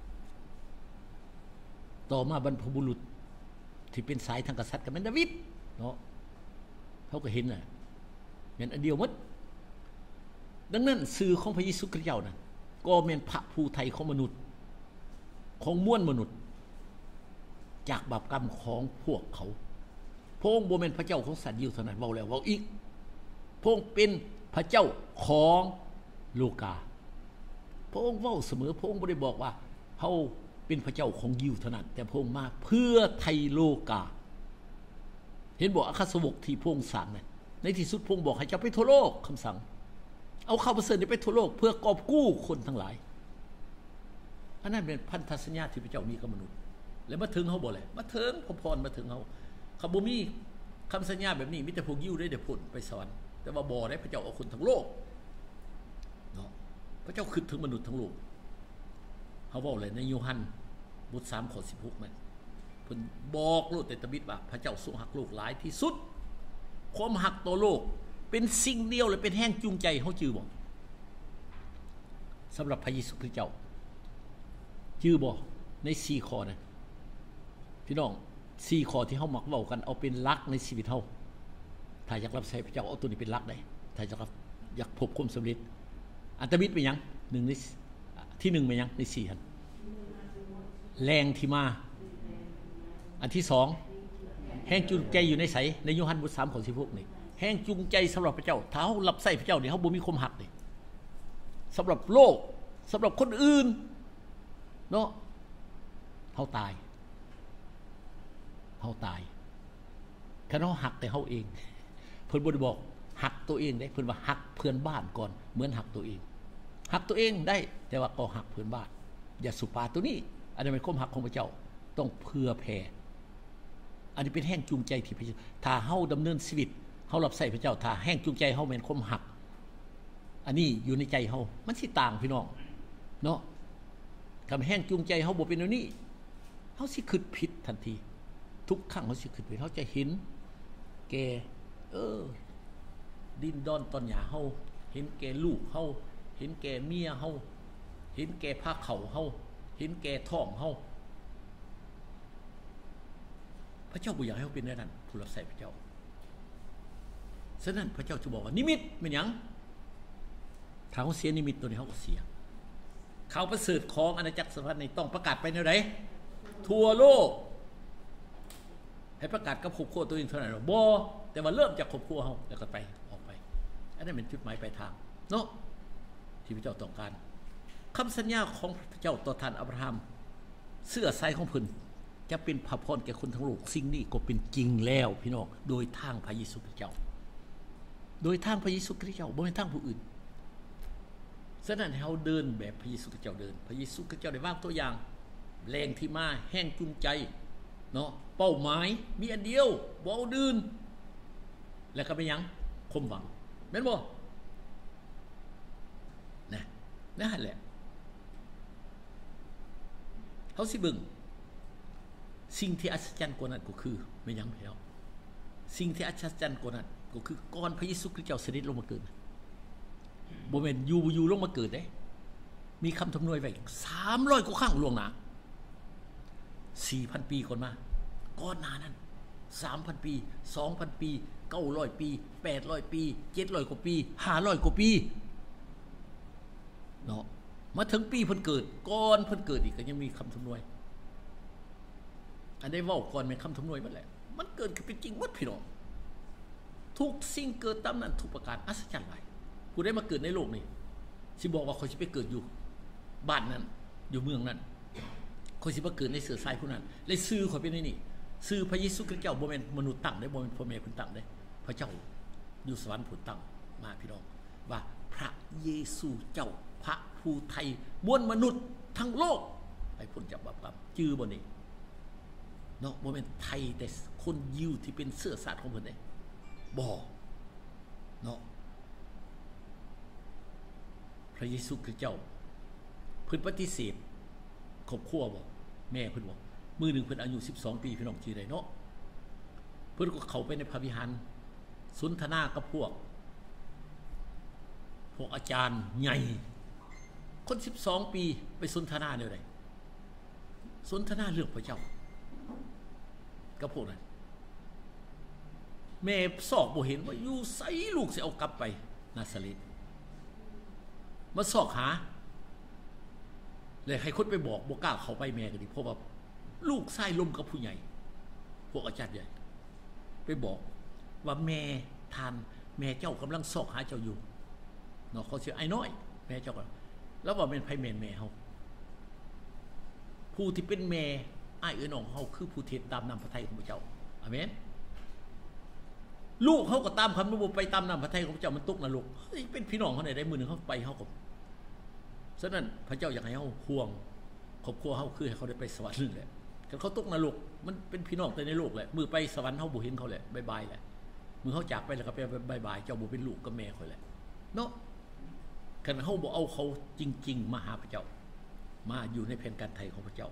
ต่อมาบรรพบุรุษที่เป็นสายทางกษัตริย์ก็เป็นดาวิดเนาะเขาก็เห็นน่ะแม่นอันเดียวหมดดังนั้นสื่อของพระเยซูคริสต์เจ้านั้นก็เป็นพระผู้ไถ่ของมนุษย์ของมวลมนุษย์จากบาปกรรมของพวกเขาพระองค์บ่แม่นพระเจ้าของสัตว์ยิวเท่านั้นเว้าแล้วเว้าอีกพระองค์เป็นพระเจ้าของโลกาพระองค์เว้าเสมอพระองค์บ่ได้บอกว่าเฮาเป็นพระเจ้าของยิวเท่านั้นแต่พระองค์มาเพื่อไถ่โลกาเห็นบอกอัครสาวกที่พระองค์สั่งนั้นในที่สุดพระองค์บอกให้เจ้าไปทั่วโลกคำสั่งเอาข่าวประเสริฐนี้ไปทั่วโลกเพื่อกอบกู้คนทั้งหลายอันนั้นเป็นพันธสัญญาที่พระเจ้ามีกับมนุษย์แล้วมาถึงเฮาบ่แหละมาถึงพระพรมาถึงเฮาเขาบ่มีคำสัญญาแบบนี้มีแต่พวกยิวได้ได้พ้นไปสวรรค์แต่ว่าบ่ได้พระเจ้าเอาคนทั้งโลกเนาะพระเจ้าคิดถึงมนุษย์ทั้งโลกเฮาเว้าเลยในโยฮันบทสามข้อสิบหกนั่นเพิ่นบอกโลดแต่ตะบิดว่าพระเจ้าทรงรักโลกหลายที่สุดความรักต่อโลกเป็นสิ่งเดียวและเป็นแห่งจูงใจเฮาจื้อบ่สำหรับพระเยซูคริสต์เจ้าจื้อบ่ในสี่ข้อนั้นพี่น้องสี่ข้อที่เฮามักเว้ากันเอาเป็นหลักในชีวิตเฮาถ้าอยากรับใช้พระเจ้าเอาตัวนี้เป็นหลักได้ถ้าอยากรับอยากพบความสำเร็จอันตะบิดเป็นหยังหนึ่งในที่หนึ่งเป็นหยังในสี่หั่นแรงที่มาอันที่สองแห่งจูงใจอยู่ในไสในโยฮันบทสามข้อสิบหกนี่แห่งจูงใจสำหรับพระเจ้าถ้าเฮารับใช้พระเจ้านี่เฮาบ่มีความหักนี่สำหรับโลกสำหรับคนอื่นเนาะเฮาตายเฮาตายคันเฮาหักแต่เฮาเองเพิ่นบ่ได้บอกหักตัวเองได้เพิ่นว่าหักเพื่อนบ้านก่อนเหมือนหักตัวเองหักตัวเองได้แต่ว่าก็หักเพื่อนบ้านอย่าสุปาตัวนี้อันนี้เป็นความหักของพระเจ้าต้องเพื่อแผ่อันนี้เป็นแห่งจูงใจที่พระเจ้าถ้าเฮาดำเนินชีวิตเฮารับใช้พระเจ้าถ้าแห่งจูงใจเฮาเป็นความหักอันนี้อยู่ในใจเฮามันสิต่างพี่น้องเนาะคำแห่งจูงใจเฮาบ่เป็นแนวนี้เฮาสิคิดผิดทันทีทุกครั้งเฮาสิคิดผิดเฮาจะเห็นแก่เออดินดอนตอนหยาเฮาเห็นแก่ลูกเฮาเห็นแก่เมียเฮาเห็นแก่ผ้าเข่าเฮาเห็นแก่ท้องเฮาพระเจ้าบ่อยากให้เฮาเป็นแบบนั้นผู้รับใช้พระเจ้าฉะนั้นพระเจ้าจะบอกว่านิมิตเป็นหยังถ้าเฮาเสียนิมิตตัวนี้เฮาก็เสียข่าวประเสริฐของอาณาจักรสวรรค์นี่ต้องประกาศไปแนวใดทั่วโลกให้ประกาศกับครอบครัวตัวเองเท่านั้นบ่แต่ว่าเริ่มจากครอบครัวเฮาแล้วก็ไปออกไปอันนั้นเป็นจุดหมายปลายทางเนาะที่พระเจ้าต้องการคำสัญญาของพระเจ้าต่อท่านอับราฮัมเสื้อสายของเพิ่นจะเป็นพระพรแก่คนทั้งโลกสิ่งนี้ก็เป็นจริงแล้วพี่น้องโดยทางพระเยซูคริสต์เจ้าโดยทางพระเยซูคริสต์เจ้าบ่แม่นทางผู้อื่นฉะนั้นให้เฮาเดินแบบพระเยซูคริสต์เจ้าเดินพระเยซูคริสต์เจ้าได้วางตัวอย่างแรงที่มาแห่งจูงใจเนาะเป้าหมายมีอันเดียวบ่เอาดื่นแล้วก็เป็นหยังความหวังแม่นบ่นะนั่นแหละเฮาสิเบิ่งสิ่งที่อัศจรรย์กว่านั้นก็คือแม่นหยังพี่น้องสิ่งที่อัศจรรย์กว่านั้นก็คือก่อนพระเยซูคริสต์เจ้าเสด็จลงมาเกิดบ่แม่นอยู่อยู่ลงมาเกิดเด้มีคำทำนายไว้สามร้อยกว่าครั้งล่วงหน้า สี่พัน ปีก่อนมาก่อนหน้านั้น สามพัน ปี สองพัน ปี เก้าร้อย ปี แปดร้อย ปี เจ็ดร้อย กว่าปี ห้าร้อย กว่าปีเนาะมาถึงปีเพิ่นเกิดก่อนเพิ่นเกิดอีกก็ยังมีคำทำนายอันได้เว้าก่อนเป็นคำทำนายหมดแหละมันเกิดขึ้นเป็นจริงหมดพี่น้องทุกสิ่งเกิดตามนั้นทุกประการอัศจรรย์หลายผู้ได้มาเกิดในโลกนี้สิบอกว่าเขาสิไปเกิดอยู่บ้านนั้นอยู่เมืองนั้นเขาสิมาเกิดในเสือทรายผู้นั้นเลยซื้อเขาเป็นนี่ซื้อพระเยซูคริสต์เจ้าบ่แม่นมนุษย์ตั้งได้บ่แม่นพ่อแม่เพิ่นตั้งได้พระเจ้าอยู่สวรรค์ผู้ตั้งมาพี่น้องว่าพระเยซูเจ้าพระผู้ไถ่มวลมนุษย์ทั้งโลกให้พ้นจากบาปกรรมจื้อบ่นี่เนาะบ่แม่นไทยแต่คนยิวที่เป็นเสื้อสาดของเพิ่นได้บ่เนาะพระเยซูคริสต์เจ้าเพิ่นปฏิเสธครอบครัวบอกแม่เพิ่นบอกมือหนึ่งเพิ่นอายุสิบสองปีพี่น้องจีได้เนาะเพิ่นก็เข้าไปในพระวิหารสนทนากับพวกพวกอาจารย์ใหญ่คนสิบสองปีไปสนทนาแนวใดสนทนาเรื่องพระเจ้ากับพวกนั้นแม่สอบบ่เห็นว่าอยู่ไสลูกสิเอากลับไปนาซาเรตมาสอกหาเลยให้คนไปบอกบ่กล้าเข้าไปแม่ก็ดิเพราะว่าลูกชายลมกับผู้ใหญ่พวกอาจารย์ใหญ่ไปบอกว่าแม่ทานแม่เจ้ากำลังสอกหาเจ้าอยู่เนาะเขาชื่อไอ้น้อยแม่เจ้าก็แล้วว่าเป็นไผแม่นแม่เฮาผู้ที่เป็นแม่อ้ายเอ๋ยน้องเฮาคือผู้เทศตามนำพระทัยของพระเจ้าอาเมนลูกเขาก็ตามคำนบไปตามนำพระทัยของพระเจ้ามันตกนรกเฮ้ยเป็นพี่น้องเขาได้มือหนึ่งเขาไปเขาก็ฉะนั้นพระเจ้าอยากให้เขาห่วงครอบครัวเขาคือให้เขาได้ไปสวรรค์แหละแต่เขาตกนรกมันเป็นพี่น้องแต่ในโลกแหละมือไปสวรรค์เขาบ่เห็นเขาแหละบายบายแหละมือเขาจากไปแล้วก็ไปบายบายเจ้าบ่เป็นลูกกับแม่เขาแหละเนาะกันเขาบ่เอาเขาจริงๆมาหาพระเจ้ามาอยู่ในแผ่นการไถ่ของพระเจ้า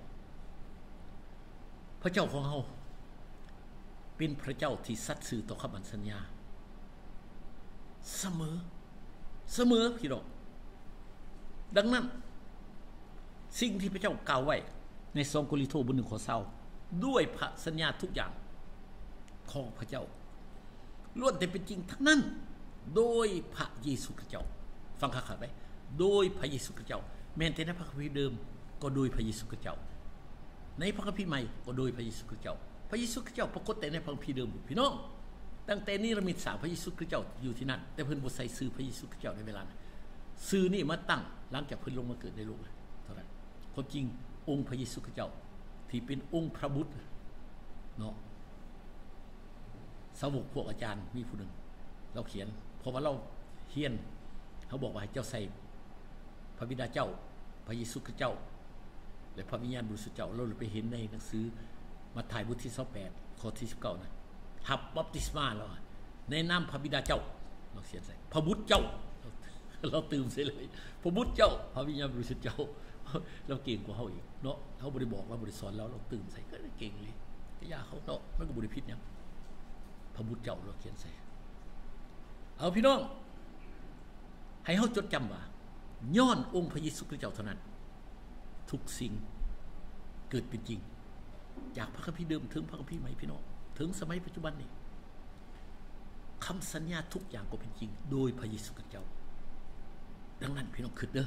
พระเจ้าของเขาเป็นพระเจ้าที่สัตย์ซื่อต่อคำสัญญาเสมอเสมอพี่น้องดังนั้นสิ่งที่พระเจ้ากล่าวไว้ในสองโครินธ์บทหนึ่งข้อเศร้าด้วยพระสัญญาทุกอย่างของพระเจ้าล้วนแต่เป็นจริงทั้งนั้นโดยพระเยซูคริสต์เจ้าฟังขาดไหมโดยพระเยซูคริสต์เจ้าแม้แต่ในพระคัมภีร์เดิมก็โดยพระเยซูคริสต์เจ้าในพระคัมภีร์ใหม่ก็โดยพระเยซูคริสต์เจ้าพระเยซูคริสต์เจ้าปรากฏแต่ในพระคัมภีร์เดิมพี่น้องตั้งแต่นี้เรามีสามพระเยซูคริสต์เจ้าอยู่ที่นั่นแต่เพิ่นบ่ใส่ชื่อพระเยซูคริสต์เจ้าในเวลานั้นชื่อนี่มาตั้งหลังจากเพิ่นลงมาเกิดในโลกเท่านั้นความจริงองค์พระเยซูคริสต์เจ้าที่เป็นองค์พระบุตรเนาะสาวกพวกอาจารย์มีผู้หนึ่งเราเขียนเพราะว่าเราเฮียนเขาบอกว่าเจ้าใส่พระบิดาเจ้าพระเยซูคริสต์เจ้าและพระวิญญาณบริสุทธิ์เจ้าเราเลยไปเห็นในหนังสือมัทธิวบทที่ยี่สิบแปดข้อที่สิบเก้านะหับบัพติศมาแล้วในนามพระบิดาเจ้าเราเขียนใส่พระบุตรเจ้าเราตื่นเสียเลยพระบุตรเจ้าพระวิญญาณบริสุทธิ์เจ้าเราเก่งกว่าเขาอีกเนาะเขาบริบอกเราบริสอนเราเราตื่นใส่ก็เก่งเลยก็ยาเขาเนาะมันก็บริพิษเนี่ยพระบุตรเจ้าเราเขียนใส่เอาพี่น้องให้เขาจดจำว่าย้อนองค์พระเยซูคริสต์เจ้าเท่านั้นทุกสิ่งเกิดเป็นจริงจากพระคัมภีร์เดิมถึงพระคัมภีร์ใหม่พี่น้องถึงสมัยปัจจุบันนี้คำสัญญาทุกอย่างก็เป็นจริงโดยพระเยซูคริสต์เจ้าดังนั้นพี่น้องคิดเด้อ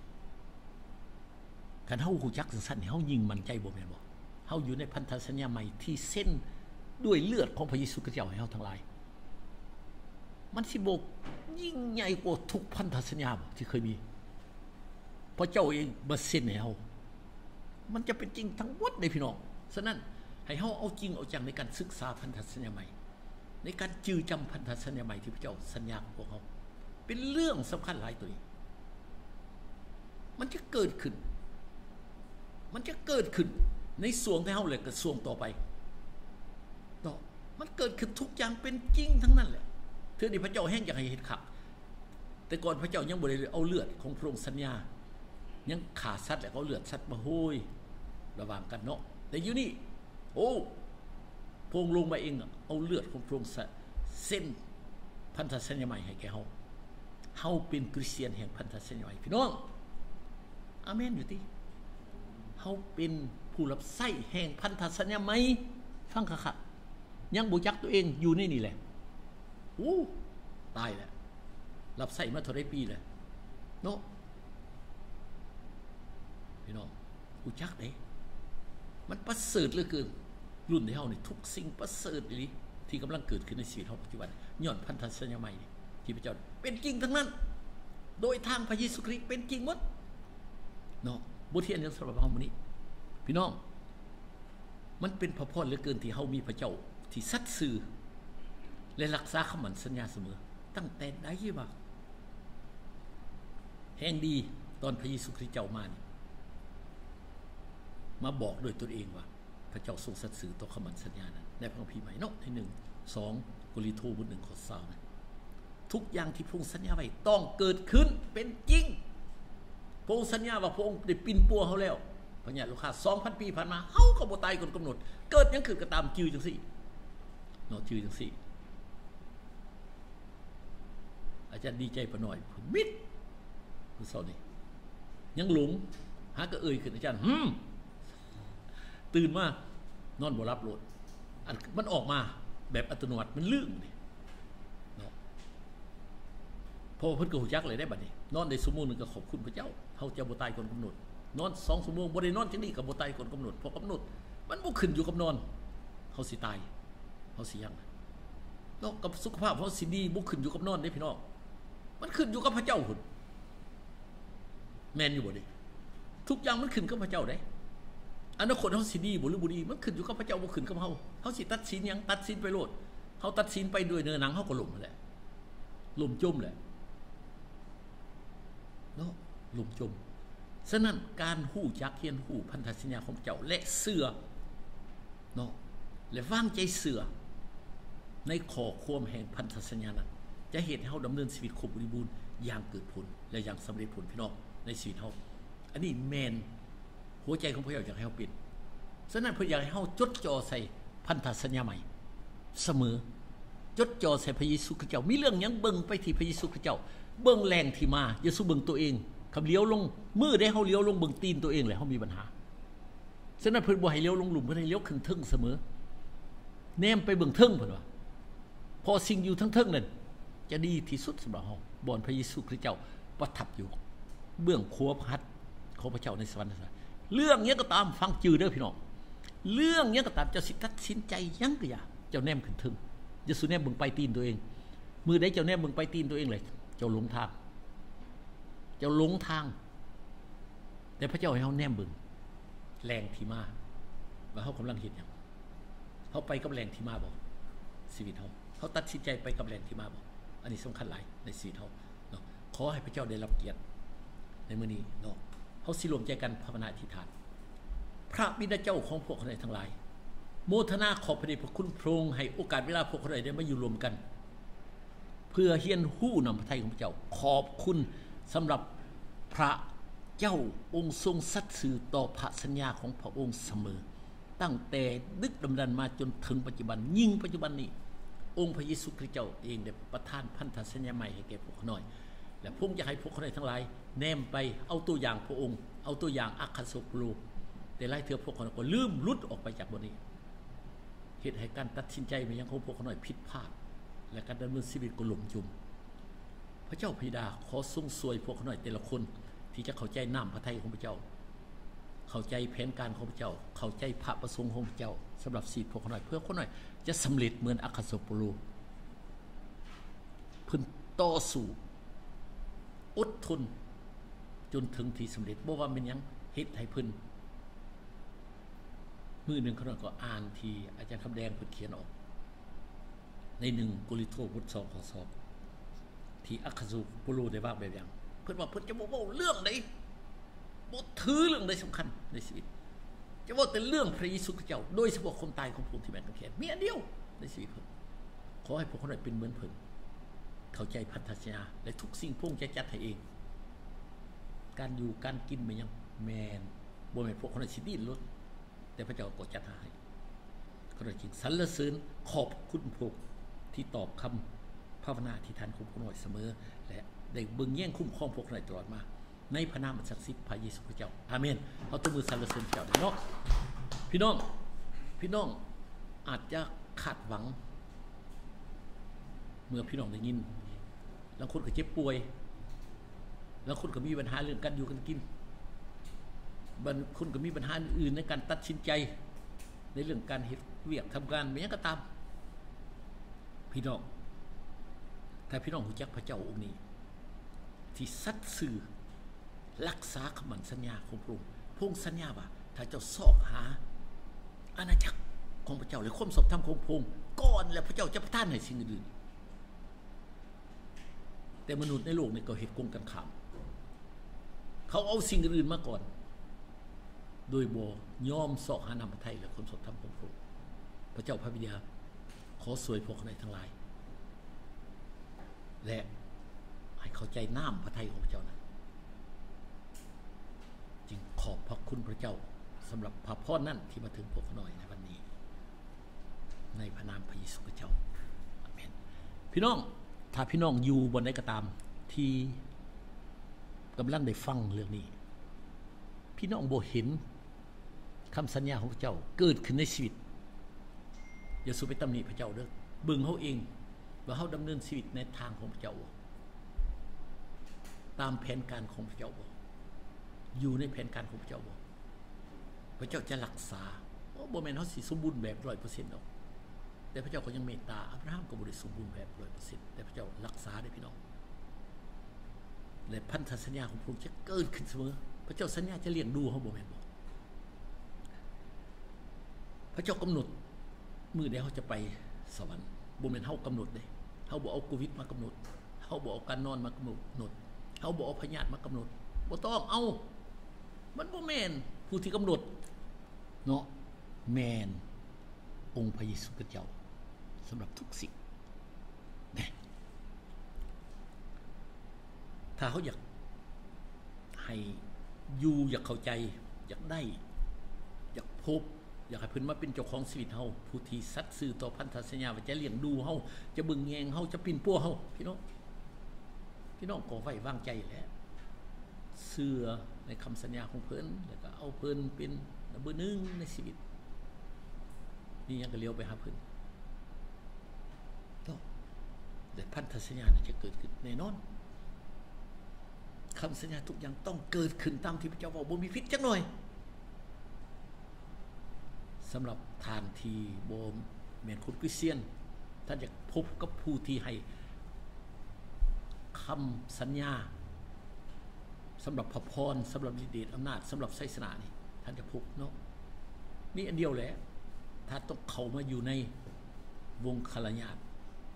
การเฮาฮู้จักสั้นๆเฮายิ่งมั่นใจบ่แม่นบ่เฮาอยู่ในพันธสัญญาใหม่ที่เส้นด้วยเลือดของพระเยซูคริสต์เจ้าให้เฮาทั้งหลายมันสิบ่ยิ่งใหญ่กว่าทุกพันธสัญญาที่เคยมีพระเจ้าเองมาเซ็นให้เฮามันจะเป็นจริงทั้งหมดเลยพี่น้องฉะนั้นให้เฮาเอาจริงเอาจังในการศึกษาพันธสัญญาใหม่ในการจื้อจำพันธสัญญาใหม่ที่พระเจ้าสัญญากับพวกเขาเป็นเรื่องสำคัญหลายตัวมันจะเกิดขึ้นมันจะเกิดขึ้นในส่วงที่เฮาเลยกับส่วงต่อไปต่อมันเกิดขึ้นทุกอย่างเป็นจริงทั้งนั้นแหละเทื่อนี้พระเจ้าแห่งอยากให้เห็นคักแต่ก่อนพระเจ้ายังบ่ได้เอาเลือดของพระองค์สัญญายังขาดสัตว์แล้วก็เลือดสัตว์มาโหยระหว่างกันเนาะแต่อยู่นี่โอ้พระองค์ลงมาเองเอาเลือดของพระองค์เส้นพันธสัญญาใหม่ให้แก่เฮาเฮาเป็นคริสเตียนแห่งพันธสัญญาใหม่พี่น้องอาเมนอยู่ติเฮาเป็นผู้รับใช้แห่งพันธสัญญาใหม่ฟังคักๆยังบ่จักตัวเองอยู่ในนี่แหละโอ้ตายแล้วรับใช้มาเท่าไรปีแล้วเนาะพี่น้องกูจักเด้มันประเสริฐเหลือเกินรุ่นที่เฮานี่ทุกสิ่งประเสริฐอีที่กำลังเกิดขึ้นในชีวิตเฮาปัจจุบันย้อนพันธสัญญาใหม่ที่พระเจ้าเป็นจริงทั้งนั้นโดยทางพระเยซูคริสต์เป็นจริงหมดเนาะบทเรียนสำหรับเฮามื้อนี้พี่น้องมันเป็นพระพรเหลือเกินที่เฮามีพระเจ้าที่สัตย์ซื่อและรักษาคำมั่นสัญญาเสมอตั้งแต่ใดว่าแห่งดีตอนพระเยซูคริสต์เจ้ามานี่มาบอกโดยตนเองว่าพระเจ้าทรงสัตย์ซื่อต่อคำมั่นสัญญานั้นในพระคัมภีร์ใหม่เนาะที่หนึ่ง สองโครินธ์บทหนึ่งข้อสามนะทุกอย่างที่พระองค์สัญญาไว้ต้องเกิดขึ้นเป็นจริงพระองค์สัญญาว่าพระองค์ได้ปินปัวเขาแล้วพญาลูกค้า สองพัน ปีผ่านมาเฮาก็บ่ตายก่อนกำหนดเกิดยังคือก็ตามจื้อจังซี่เนาะจื้อจังซี่อาจารย์ดีใจปะหน่อยมิดคือเศร้านี่ยังหลงหาก็เอ่ยขึ้นอาจารย์หึมตื่นมานอนบ่รับโลดอันมันออกมาแบบอัตโนมัติมันลืมนี่เนาะพอเพิ่นก็ฮู้จักเลยได้บัดนี้นอนได้ชั่วโมงนึงก็ขอบคุณพระเจ้าเฮาจะบ่ตายก่อนกำหนดนอนสองชั่วโมงบ่ได้นอนจังนี้ก็บ่ตายก่อนกำหนดเพราะกำหนดมันบ่ขึ้นอยู่กับนอนเฮาสิตายเฮาสิยังเนาะกับสุขภาพเฮาสิดีบ่ขึ้นอยู่กับนอนเด้พี่น้องมันขึ้นอยู่กับพระเจ้าพุ่นแม่นอยู่บ่ดิทุกอย่างมันขึ้นกับพระเจ้าได้อนาคตเฮาสิดีบ่หรือบ่ดีมันขึ้นอยู่กับพระเจ้าบ่ขึ้นกับเฮาเฮาสิตัดสินหยังตัดสินไปโลดเฮาตัดสินไปด้วยเนื้อหนังเฮาก็ล่มแหละล่มจมแหละเนาะล่มจมฉะนั้นการฮู้จักเรียนฮู้พันธสัญญาของพระเจ้าและเชื่อเนาะและวางใจเชื่อในข้อความแห่งพันธสัญญานั้นจะเฮ็ดให้เฮาดำเนินชีวิตครบบริบูรณ์อย่างเกิดผลและอย่างสำเร็จผลพี่น้องในชีวิตเฮาอันนี้แม่นหัวใจของพระเจ้าอยากให้เฮาเป็นฉะนั้นพระอยากให้เฮาจดจ่อใส่พันธสัญญาใหม่เสมอจดจ่อใส่พระเยซูคริสต์เจ้ามีเรื่องหยังเบิ่งไปที่พระเยซูคริสต์เจ้าเบิ่งแรงที่มาอย่าสู้เบิ่งตัวเองคำเลี้ยวลงมือได้เฮาเลี้ยวลงเบิ่งตีนตัวเองแหละเฮามีปัญหาฉะนั้นเพิ่นบ่ให้เลี้ยวลงหลุมเพิ่นให้เลี้ยวขึ้นเทิงเสมอแนมไปเบิ่งเทิงเพิ่นว่าพอสิ่งอยู่ทั้งเทิงนั่นจะดีที่สุดสำหรับเฮาบ่อนพระเยซูคริสต์เจ้าประทับอยู่เบื้องขวาพระหัตถ์ของพระเจ้าในสวรรค์เรื่องนี้ก็ตามฟังจือเด้อพี่น้องเรื่องนี้ก็ตามเจ้าสิตัดสินใจยังก็อย่าเจ้าแนมขึ้นเทิงอย่าสู้แนมเบิ่งไปตีนตัวเองมือได้เจ้าแนมเบิ่งไปตีนตัวเองเลยเจ้าหลงทางเจ้าหลงทางแต่พระเจ้าให้เฮาแนมเบิ่งแรงที่มาว่าเฮากำลังเฮ็ดหยังเฮาไปกับแรงที่มาบ่ชีวิตเฮาเฮาตัดสินใจไปกับแรงที่มาบ่อันนี้สำคัญหลายในชีวิตเฮาเนาะขอให้พระเจ้าได้รับเกียรติในมื้อนี้เนาะเฮาสิรวมใจกันภาวนาอธิษฐานพระบิดาเจ้าของพวกเราทั้งหลายโมทนาขอบพระเดชพระคุณพระองค์ให้โอกาสเวลาพวกเราได้มาอยู่รวมกันเพื่อเฮียนฮู้นำพระทัยของพระเจ้าขอบคุณสำหรับพระเจ้าองค์ทรงสัตย์ซื่อต่อพระสัญญาของพระองค์เสมอตั้งแต่ดึกดำบรรพ์มาจนถึงปัจจุบันยิ่งปัจจุบันนี้องค์พระเยซูคริสต์เจ้าเองได้ประทานพันธสัญญาใหม่ให้แก่พวกเขาหน่อยและพระองค์จะให้พวกเขาทั้งหลายแนมไปเอาตัวอย่างพระองค์เอาตัวอย่างอัครสาวกโลแต่หลายเทื่อพวกเขาก็ลืมหลุดออกไปจากบทนี้เหตุให้การตัดสินใจมันยังของพวกเขาหน่อยผิดพลาดและการดำเนินชีวิตก็หลงจุมพระเจ้าบิดาขอทรงช่วยพวกเขาหน่อยแต่ละคนที่จะเข้าใจน้ำพระทัยของพระเจ้าเข้าใจแผนการของพระเจ้าเข้าใจพระประสงค์ของพระเจ้าสำหรับชีวิตพวกเขาหน่อยเพื่อคนหน่อยจะสำเร็จเหมือนอัครสาวกโลเพิ่นต่อสู้อดทนจนถึงที่สำเร็จบ่ว่าเป็นหยังเฮ็ดให้เพิ่นมื้อนึงเขาก็อ่านที่อาจารย์คำแดงเพิ่นเขียนออกในหนึ่งโครินธ์บทสองข้อสองที่อัครสาวกโลได้ว่าแบบอย่างเพิ่นว่าเพิ่นจะบ่เว้าเรื่องใดบ่ถือเรื่องใดสำคัญในชีวิตจะเว้าแต่เรื่องพระเยซูคริสต์เจ้าโดยเฉพาะความตายของพระองค์ที่แบกกางเขนมีอันเดียวในชีวิตเพิ่นขอให้พวกเขาได้เป็นเหมือนเพิ่นเข้าใจพันธสัญญาและทุกสิ่งพระองค์จะจัดให้เองการอยู่การกินมันยังแม่นบ่แม่นพวกเขาได้สิดิ้นรนแต่พระเจ้าก็จัดให้เขาได้จริงสรรเสริญขอบคุณพระองค์ที่ตอบคำภาวนาที่ท่านของพวกเราเสมอและได้เบิ่งแย่งคุ้มครองพวกเราตลอดมาในพระนามอันศักดิ์สิทธิ์พระเยซูคริสต์เจ้าอาเมนเอาตัวมือสรรเสริญพระเจ้าเนาะพี่น้องพี่น้องอาจจะขาดหวังเมื่อพี่น้องได้ยินบางคนก็เจ็บป่วยบางคนก็มีปัญหาเรื่องการอยู่กันกินบางคนก็มีปัญหาอื่นในการตัดสินใจในเรื่องการเฮ็ดเวียกทำงานไม่ยังก็ตามพี่น้องถ้าพี่น้องรู้จักพระเจ้าองค์นี้ที่สัตย์ซื่อรักษาคำมั่นสัญญาของพระองค์พระองค์สัญญาว่าถ้าเจ้าซอกหาอาณาจักรของพระเจ้าหรือความสมธรรมของพระองค์ก่อนแล้วพระเจ้าจะประทานให้สิ่งอื่นแต่มนุษย์ในโลกนี้ก็เฮ็ดกงกันข้ามเขาเอาสิ่งอื่นมาก่อนโดยบ่ยอมสอกหานำพระทัยและความสมธรรมของพระองค์พระเจ้าพระบิดาขอสวยพวกเขาทั้งหลายและให้เข้าใจน้ำพระทัยของพระเจ้านั้นอบพระคุณพระเจ้าสำหรับพระพรนั้นที่มาถึงพวกน้อยในวันนี้ในพระนามพระเยซูคริสต์เจ้าอาเมนพี่น้องถ้าพี่น้องอยู่บนใดก็ตามที่กำลังได้ฟังเรื่องนี้พี่น้องบ่เห็นคำสัญญาของพระเจ้าเกิดขึ้นในชีวิตอย่าสู้ไปตำหนิพระเจ้าเด้อเบิ่งเฮาเองว่าเฮาดำเนินชีวิตในทางของพระเจ้าตามแผนการของพระเจ้าบ่อยู่ในแผนการของพระเจ้าบ่พระเจ้าจะรักษาโอ้บ่แม่นเฮาสิสมบูรณ์แบบ ร้อยเปอร์เซ็นต์ ดอกแต่พระเจ้าก็ยังเมตตาอับราฮัมก็บ่ได้สมบูรณ์แบบ ร้อยเปอร์เซ็นต์ แต่พระเจ้ารักษาได้พี่น้องและพันธสัญญาของพระองค์จะเกิดขึ้นเสมอพระเจ้าสัญญาจะเลี้ยงดูเฮาบ่แม่นบ่พระเจ้ากำหนดมื้อใดเฮาจะไปสวรรค์บ่แม่นเฮากำหนดเด้เฮาบ่เอาโควิดมากำหนดเฮาบ่เอาการนอนมากำหนดเฮาบ่เอาพยาธิมากำหนดบ่ต้องเอามันบ่แม่นผู้ที่กำหนดเนาะแม่นองค์พระเยซูคริสต์เจ้าสำหรับทุกสิ่งนะถ้าเขาอยากให้อยู่อยากเข้าใจอยากได้อยากพบอยากให้เพิ่นมาเป็นเจ้าของชีวิตเฮาผู้ที่สัตย์ซื่อต่อพันธสัญญาว่าจะเลี้ยงดูเฮาจะเบิ่งแยงเฮาจะปิ่นปัวเฮาพี่น้องพี่น้องก็ไว้วางใจแหละเชื่อในคำสัญญาของเพิ่นแล้วก็เอาเพิ่นเป็นเบอร์หนึ่งในชีวิตนี่ยังก็เลี้ยวไปหาเพิ่นก็แต่พันธสัญญาจะเกิดขึ้นแน่นอนคำสัญญาทุกอย่างต้องเกิดขึ้นตามที่พระเจ้าบอกบ่มีผิดจักหน่อยสำหรับทานที่บ่แม่นคนคริสเตียนท่านอยากพบกับผู้ที่ให้คำสัญญาสำหรับพระพรสำหรับฤทธิ์เดชอำนาจสำหรับไสยสนะนี่ท่านจะพบเนาะมีอันเดียวแหละถ้าต้องเข้ามาอยู่ในวงคฤหัสถ์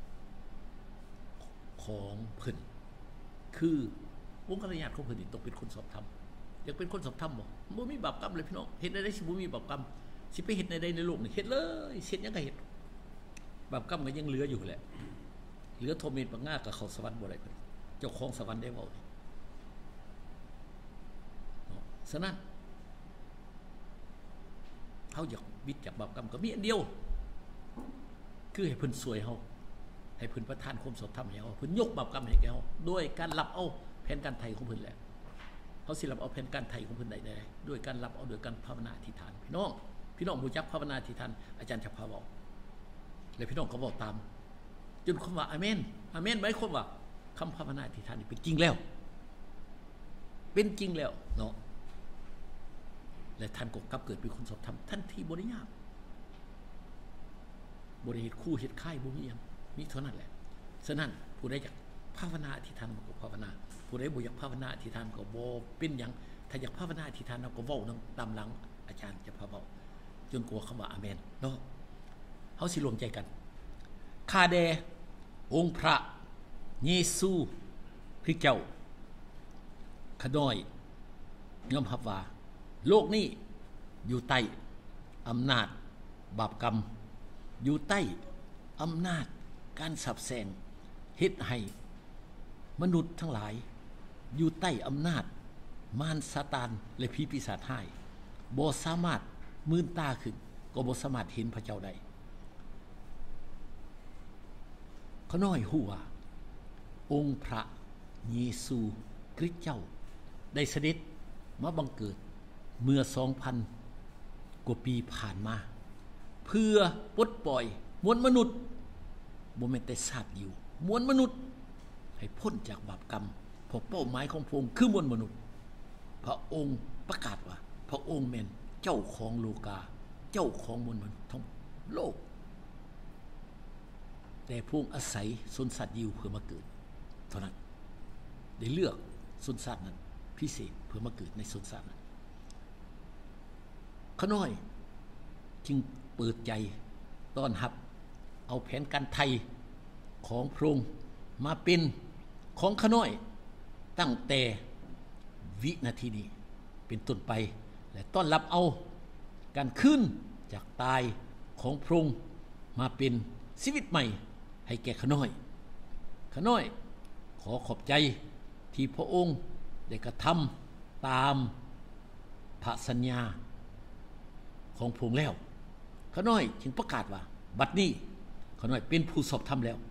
ของเพิ่นคือวงคฤหัสถ์ของเพิ่นนี่ต้องเป็นคนสอบธรรมอยากเป็นคนสอบธรรมบ่บ่มีบาปกรรมเลยพี่น้องเฮ็ดได้สิบ่มีบาปกรรมสิไปเฮ็ดในใดในโลกนี่เฮ็ดเลยเฮ็ดหยังก็เฮ็ดบาปกรรมก็ยังเหลืออยู่แหละเหลือโทเมตบักง่าก็เข้าสวรรค์บ่ได้เพิ่นเจ้าของสวรรค์ได้เว้าฉะนั้นเฮาอยากวิตจากบาปกรรมก็มีอันเดียวคือให้เพิ่นช่วยเฮาให้เพิ่นประทานความสดธรรมให้เฮาเพิ่นยกบาปกรรมให้แก่เฮาด้วยการรับเอาแผนการไถ่ของเพิ่นแหละเฮาสิรับเอาแผนการไถ่ของเพิ่นได้ได้ด้วยการรับเอาโดยการภาวนาอธิษฐานพี่น้องพี่น้องรู้จักภาวนาอธิษฐานอาจารย์จะพาเว้าแล้วพี่น้องก็เว้าตามจนคำว่าอาเมนอาเมนหมายความว่าคำภาวนาอธิษฐานนี่เป็นจริงแล้วเป็นจริงแล้วเนาะและท่านก็กลับเกิดเป็นคนสอบธรรมทันทีบ่ได้ยากบ่ได้เฮ็ดคู่เฮ็ดค่ายบ่มีหยังมีเท่านั้นแหละฉะนั้นผู้ใดอยากภาวนาอธิษฐานก็ภาวนาผู้ใดบ่อยากภาวนาอธิษฐานก็บ่เป็นหยังถ้าอยากภาวนาอธิษฐานเราก็เว้านำตามหลังอาจารย์จะพาเว้าจนกว่าคำว่าอาเมนเนาะเฮาสิรวมใจกันข้าแด่องค์พระเยซูคริสต์เจ้าข้าน้อยยอมรับว่าโลกนี้อยู่ใต้อำนาจบาปกรรมอยู่ใต้อำนาจการสับแสงเฮ็ดให้มนุษย์ทั้งหลายอยู่ใต้อำนาจมารซาตานและผีปีศาจร้ายบ่สามารถมืนตาขึ้นก็บ่สามารถเห็นพระเจ้าได้ข้าน้อยฮู้ว่าองค์พระเยซูคริสต์เจ้าได้เสด็จมาบังเกิดเมื่อ สองพัน กว่าปีผ่านมาเพื่อปลดปล่อยมวลมนุษย์บ่แม่นแต่ชาติอยู่มวลมนุษย์ให้พ้นจากบาปกรรมเพราะเป้าหมายของพระองค์คือมวลมนุษย์พระองค์ประกาศว่าพระองค์แม่นเจ้าของโลกาเจ้าของมวลมนุษย์ทั้งโลกแต่พระองค์อาศัยชนชาติยิวเพื่อมาเกิดเท่านั้นได้เลือกชนชาตินั้นพิเศษเพื่อมาเกิดในชนชาตินั้นข้าน้อยจึงเปิดใจต้อนรับเอาแผนการไทยของพระองค์มาเป็นของข้าน้อยตั้งแต่วินาทีนี้เป็นต้นไปและต้อนรับเอาการขึ้นจากตายของพระองค์มาเป็นชีวิตใหม่ให้แก่ข้าน้อยข้าน้อยขอขอบใจที่พระองค์ได้กระทำตามพระสัญญาของพระองค์แล้วข้าน้อยจึงประกาศว่าบัดนี้ข้าน้อยเป็นผู้สอบธรรมแล้ว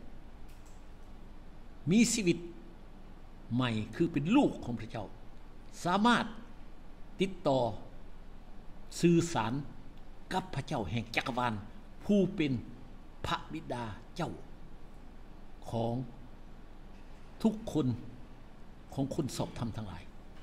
มีชีวิตใหม่คือเป็นลูกของพระเจ้าสามารถติดต่อสื่อสารกับพระเจ้าแห่งจักรวาลผู้เป็นพระบิดาเจ้าของทุกคนของคนสอบธรรมทั้งหลาย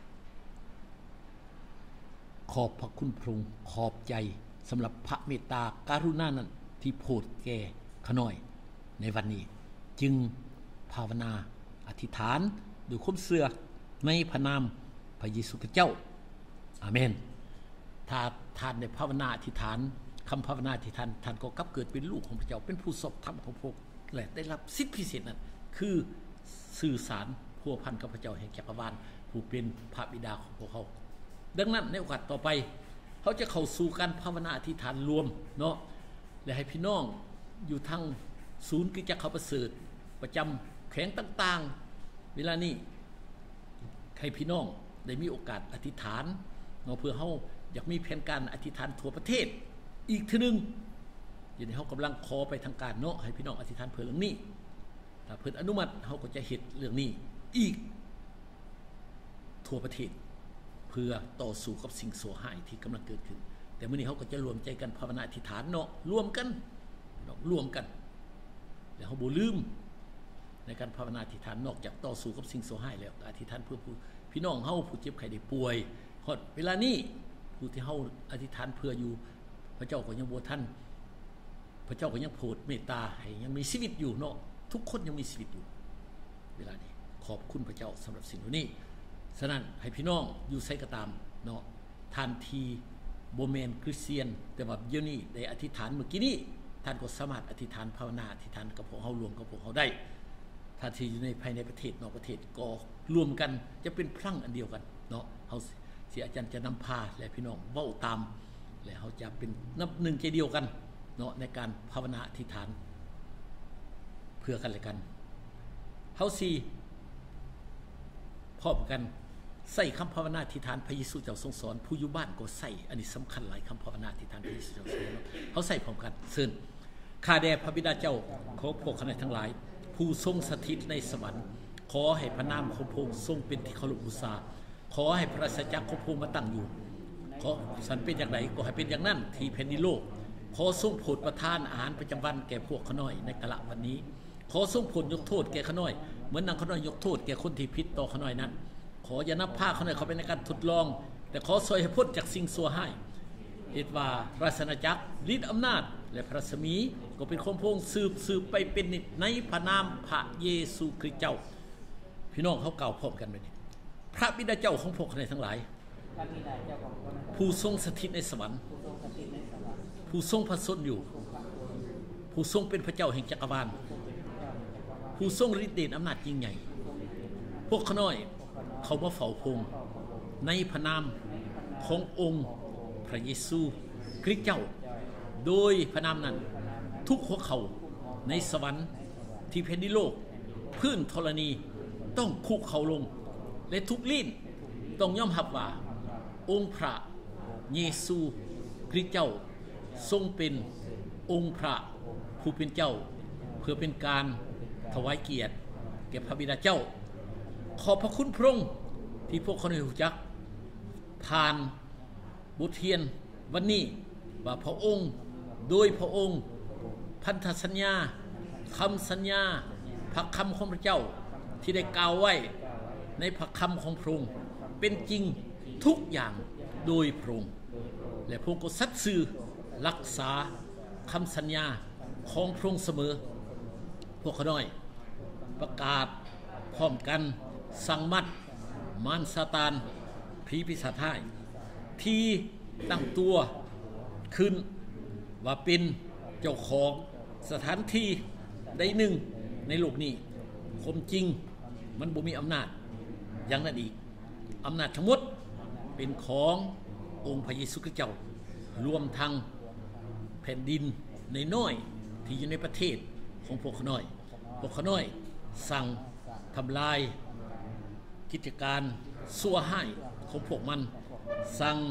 ขอบพระคุณพระองค์ขอบใจสำหรับพระเมตตาการุณานั้นที่โปรดแก่ข้าน้อยในวันนี้จึงภาวนาอธิษฐานด้วยความเชื่อในพระนามพระเยซูคริสต์เจ้าอาเมนถ้าท่านได้ภาวนาอธิษฐานคำภาวนาอธิษฐานท่านก็กลับเกิดเป็นลูกของพระเจ้าเป็นผู้สอบธรรมของพระองค์และได้รับสิทธิพิเศษนั้นคือสื่อสารพัวพันกับพระเจ้าแห่งจักรวาลผู้เป็นพระบิดาของพวกเขาดังนั้นในโอกาสต่อไปเขาจะเข้าสู่การภาวนาอธิษฐานรวมเนาะและให้พี่น้องอยู่ทั้งศูนย์กิจเขาประเสริฐประจำแขวงต่างๆเวลานี้ให้พี่น้องได้มีโอกาสอธิษฐานเนาะเพื่อเขาอยากมีแผนการอธิษฐานทั่วประเทศอีกทีนึงอย่างนี้เขากำลังขอไปทางการเนาะให้พี่น้องอธิษฐานเพื่อเรื่องนี้ถ้าเพิ่นอนุมัติเขาก็จะเฮ็ดเรื่องนี้อีกทั่วประเทศเพื่อต่อสู้กับสิ่งโสหายที่กำลังเกิดขึ้นแต่มื้อนี้เขาก็จะรวมใจกันภาวนาอธิษฐานเนาะรวมกันเนาะรวมกันแล้วเขาบ่ลืมในการภาวนาอธิษฐานนอกจากต่อสู้กับสิ่งโสหายแล้วอธิษฐานเพื่อผู้พี่น้องเฮาผู้เจ็บไข้ได้ป่วยฮอดเวลานี้ผู้ที่เฮาอธิษฐานเพื่ออยู่พระเจ้าก็ยังบ่ทันพระเจ้าก็ยังโปรดเมตตาให้ยังมีชีวิตอยู่เนาะทุกคนยังมีชีวิตอยู่เวลานี้ขอบคุณพระเจ้าสำหรับสิ่งนี้ฉะนั้นให้พี่น้องอยู่ไสก็ตามเนาะท่านที่บ่แม่นคริสเตียนแต่ว่าเดี๋ยวนี้ได้อธิษฐานเมื่อกี้นี้ท่านก็สามารถอธิษฐานภาวนาอธิษฐานกับพวกเฮารวมกับพวกเฮาได้ท่านที่อยู่ในภายในประเทศนอกประเทศก็รวมกันจะเป็นพลังอันเดียวกันเนาะเฮาสิอาจารย์จะนำพาและพี่น้องเว้าตามและเฮาจะเป็นนับหนึ่งใจเดียวกันเนาะในการภาวนาอธิษฐานเพื่อกันและกันเฮาสิพร้อมกันใส่คำภาวนาอธิษฐานพระเยซูเจ้าทรงสอนผู้อยู่บ้านก็ใส่อันนี้สำคัญหลายคำภาวนาอธิษฐานพระเยซูเจ้าทรงสอนเฮาใส่พร้อมกันเชิญข้าแด่พระบิดาเจ้าขอพวกข้าทั้งหลายผู้ทรงสถิตในสวรรค์ขอให้พระนามของพระองค์ทรงเป็นที่เคารพบูชาขอให้พระราชจักรของพระองค์มาตั้งอยู่ขอสันเป็นอย่างไรก็ให้เป็นอย่างนั้นที่แผ่นดินโลกขอทรงโปรดประทานอาหารประจำวันแก่พวกข้าน้อยในกะละวันนี้ขอทรงโปรดยกโทษแก่ข้าน้อยเหมือนนางข้าน้อยยกโทษแก่คนที่ผิดต่อข้าน้อยนั้นขออย่านับพาข้าน้อยเข้าไปในการทดลองแต่ขอช่วยให้พ้นจากสิ่งชั่วร้ายเหตุว่าราชอาณาจักรฤทธิ์อำนาจและพระสมีก็เป็นของพระองค์สืบสืบไปเป็นนิจในพระนามพระเยซูคริสต์เจ้าพี่น้องเขากล่าวพร้อมกันไปนี่พระบิดาเจ้าของพวกข้าน้อยทั้งหลายผู้ทรงสถิตในสวรรค์ผู้ทรงพระชนอยู่ผู้ทรงเป็นพระเจ้าแห่งจักรวาลผู้ทรงฤทธิ์เดชอำนาจยิ่งใหญ่พวกข้าน้อยเขามาเฝ้าพระองค์ในพระนามขององค์พระเยซูคริสต์เจ้าโดยพระนามนั้นทุกหัวเข่าในสวรรค์ที่แผ่นดินโลกพื้นธรณีต้องคุกเข่าลงและทุกลิ้นต้องยอมรับว่าองค์พระเยซูคริสต์เจ้าทรงเป็นองค์พระผู้เป็นเจ้าเพื่อเป็นการถวายเกียรติแก่พระบิดาเจ้าขอบพระคุณพระองค์ที่พวกเขาได้รู้จักผ่านบทเรียนวันนี้ว่าพระองค์โดยพระองค์พันธสัญญาคำสัญญาพระคำของพระเจ้าที่ได้กล่าวไว้ในพระคำของพระองค์เป็นจริงทุกอย่างโดยพระองค์และพระองค์ก็สัตย์ซื่อรักษาคำสัญญาของพระองค์เสมอพวกข้าน้อยประกาศพร้อมกันสั่งมัดมารซาตานผีปีศาจร้ายที่ตั้งตัวขึ้นว่าเป็นเจ้าของสถานที่ใดหนึ่งในโลกนี้ความจริงมันบ่มีอำนาจอย่างนั้นอีกอำนาจทั้งหมดเป็นขององค์พระเยซูคริสต์เจ้ารวมทั้งแผ่นดินในน้อยที่อยู่ในประเทศของพวกข้าน้อยพวกข้าน้อยสั่งทำลายกิจการสั่วให้ของพวกมันสั่ง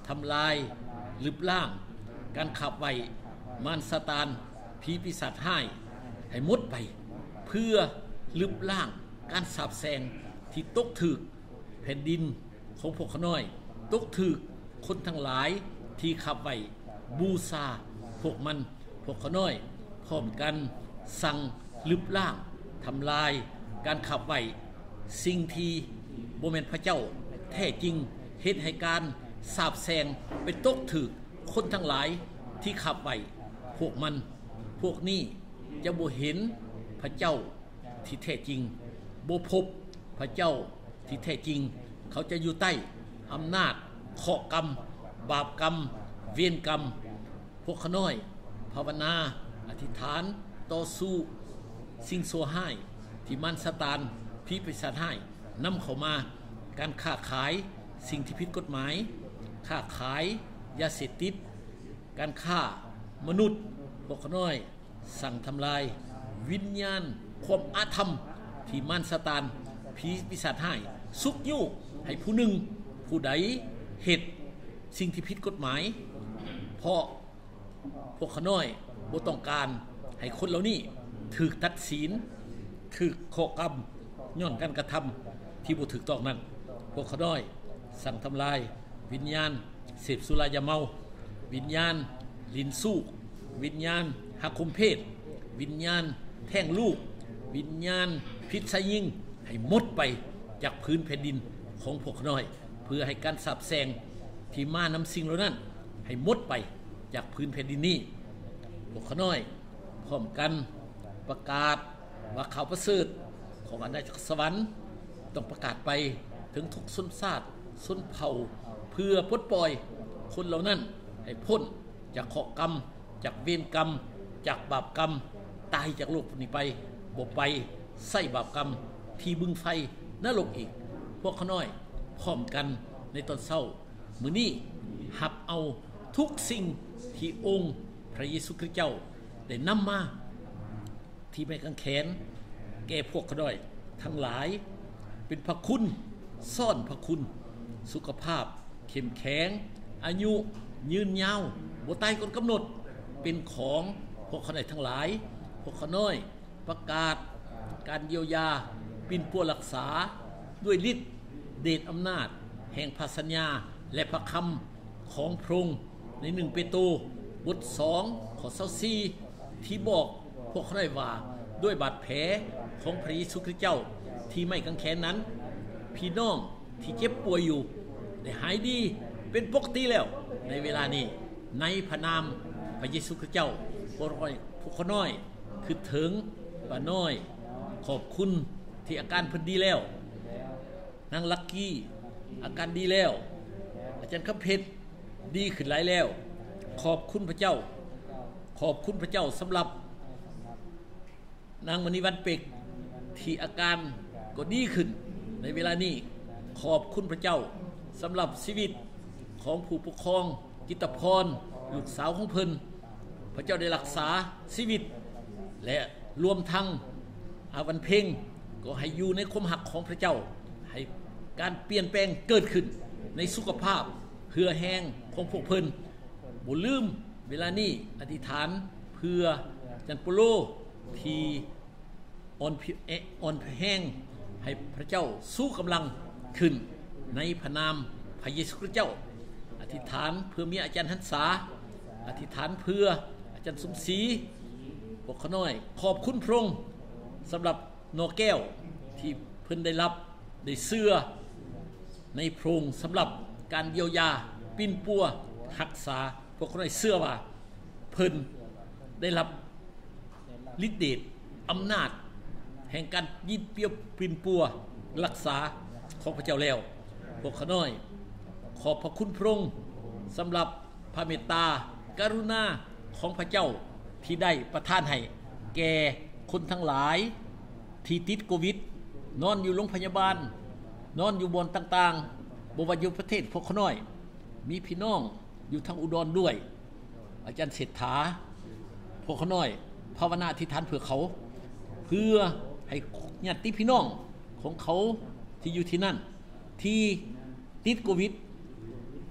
ทำลายลึบล่างการขับไว้มารซาตานผีปีศาจห้ายให้หมดไปเพื่อลึบล่างการสาบแซงที่ตกถึกแผ่นดินของพวกเขาน้อยตกถึกคนทั้งหลายที่ขับไว้บูชาพวกมันพวกเขาน้อยพร้อมกันสั่งลึบล่างทำลายการขับไว้สิ่งที่บ่แม่นพระเจ้าแท้จริงเฮ็ดให้การสาบแซงไปตกถึกคนทั้งหลายที่ขับไว้พวกมันพวกนี้จะบ่เห็นพระเจ้าที่แท้จริงบ่พบพระเจ้าที่แท้จริงเขาจะอยู่ใต้อำนาจเคราะห์กรรมบาปกรรมเวรกรรมพวกเขาน้อยภาวนาอธิษฐานต่อสู้สิ่งชั่วร้ายที่มารซาตานผีปีศาจร้ายนำเข้ามาการค้าขายสิ่งที่ผิดกฎหมายค้าขายยาเสพติดการฆ่ามนุษย์พวกเขาน้อยสั่งทำลายวิญญาณความอาธรรมที่มารซาตานผีปีศาจร้ายสุกยุให้ผู้หนึ่งผู้ใดเหตุสิ่งที่ผิดกฎหมายเพราะพวกเขาน้อยบ่ต้องการให้คนเหล่านี้ถูกตัดสินถูกข้อกรรมย้อนการกระทำที่บ่ถูกต้องนั้นพวกเขาน้อยสั่งทำลายวิญญาณเสพสุรายาเมาวิญญาณลินสู้วิญญาณหักคุมเพศวิญญาณแท่งลูกวิญญาณพิษไสยิงให้หมดไปจากพื้นแผ่นดินของพวกน้อยเพื่อให้การสาบแซงที่มานำสิ่งเหล่านั้นให้หมดไปจากพื้นแผ่นดินนี้พวกน้อยพร้อมกันประกาศว่าข่าวประเสริฐของอาณาจักรสวรรค์ต้องประกาศไปถึงทุกชนชาติชนเผ่าเพื่อปลดปล่อยคนเหล่านั้นให้พ้นจากเคราะห์กรรมจากเวรกรรมจากบาปกรรมตายจากโลกนี้ไปบ่ไปใส่บาปกรรมที่บึงไฟนรกอีกพวกเขาน้อยพร้อมกันในตอนเช้ามื้อนี้หับเอาทุกสิ่งที่องค์พระเยซูคริสต์เจ้าได้นำมาที่ไม้กางเขนแก่พวกเขาน้อยทั้งหลายเป็นพระคุณซ่อนพระคุณสุขภาพเข้มแข็งอายุยืนยาวบ่ตายก่อนกำหนดเป็นของพวกเขาน้อยทั้งหลายพวกเขาน้อยประกาศการเยียวยาปิ่นปัวรักษาด้วยฤทธิ์เดชอำนาจแห่งพระสัญญาและพระคำของพระองค์ในหนึ่งเปโตรบทสองข้อยี่สิบสี่ที่บอกพวกเขาน้อยว่าด้วยบาดแผลของพระเยซูคริสต์เจ้าที่ไม้กางเขนนั้นพี่น้องที่เจ็บป่วยอยู่ได้หายดีเป็นปกติแล้วในเวลานี้ในพระนามพระเยซูคริสต์เจ้าพวกเขาน้อยคือถึงป้าน้อยขอบคุณที่อาการเพิ่นดีแล้วนางลักกี้อาการดีแล้วอาจารย์คำเพชรดีขึ้นหลายแล้วขอบคุณพระเจ้าขอบคุณพระเจ้าสำหรับนางมณีวันเป็กที่อาการก็ดีขึ้นในเวลานี้ขอบคุณพระเจ้าสำหรับชีวิตของผู้ปกครองกิตพรลูกสาวของเพิ่นพระเจ้าได้รักษาชีวิตและรวมทั้งอาวันเพ็งก็ให้อยู่ในความหักของพระเจ้าให้การเปลี่ยนแปลงเกิดขึ้นในสุขภาพเหือแห้งของพวกเพิ่นบ่ลืมเวลานี้อธิษฐานเพื่อจันปุโลที่อ่อนเออ่อนแห้งให้พระเจ้าสู้กำลังขึ้นในพระนามพระเยซูคริสต์เจ้าอธิษฐานเพื่อมีอาจารย์หันษาอธิษฐานเพื่ออาจารย์สมศรีพวกเขาน้อยขอบคุณพระองค์สำหรับนอแก้วที่เพิ่นได้รับได้เสื้อในพระองค์สำหรับการเยียวยาปิ้นปัวรักษาพวกเขาน้อยเสื้อว่าเพิ่นได้รับฤทธิ์เดชอำนาจแห่งการยินเปียวปิ้นปัวรักษาของพระเจ้าแล้วพวกเขาน้อยขอบพระคุณพระองค์สำหรับพระเมตตากรุณาของพระเจ้าที่ได้ประทานให้แก่คนทั้งหลายที่ติดโควิดนอนอยู่โรงพยาบาลนอนอยู่บนต่างๆบวชอยู่ประเทศพวกเขาน้อยมีพี่น้องอยู่ทางอุดรด้วยอาจารย์เศรษฐาพวกเขาน้อยภาวนาอธิษฐานเพื่อเขาเพื่อให้ญาติพี่น้องของเขาที่อยู่ที่นั่นที่ติดโควิด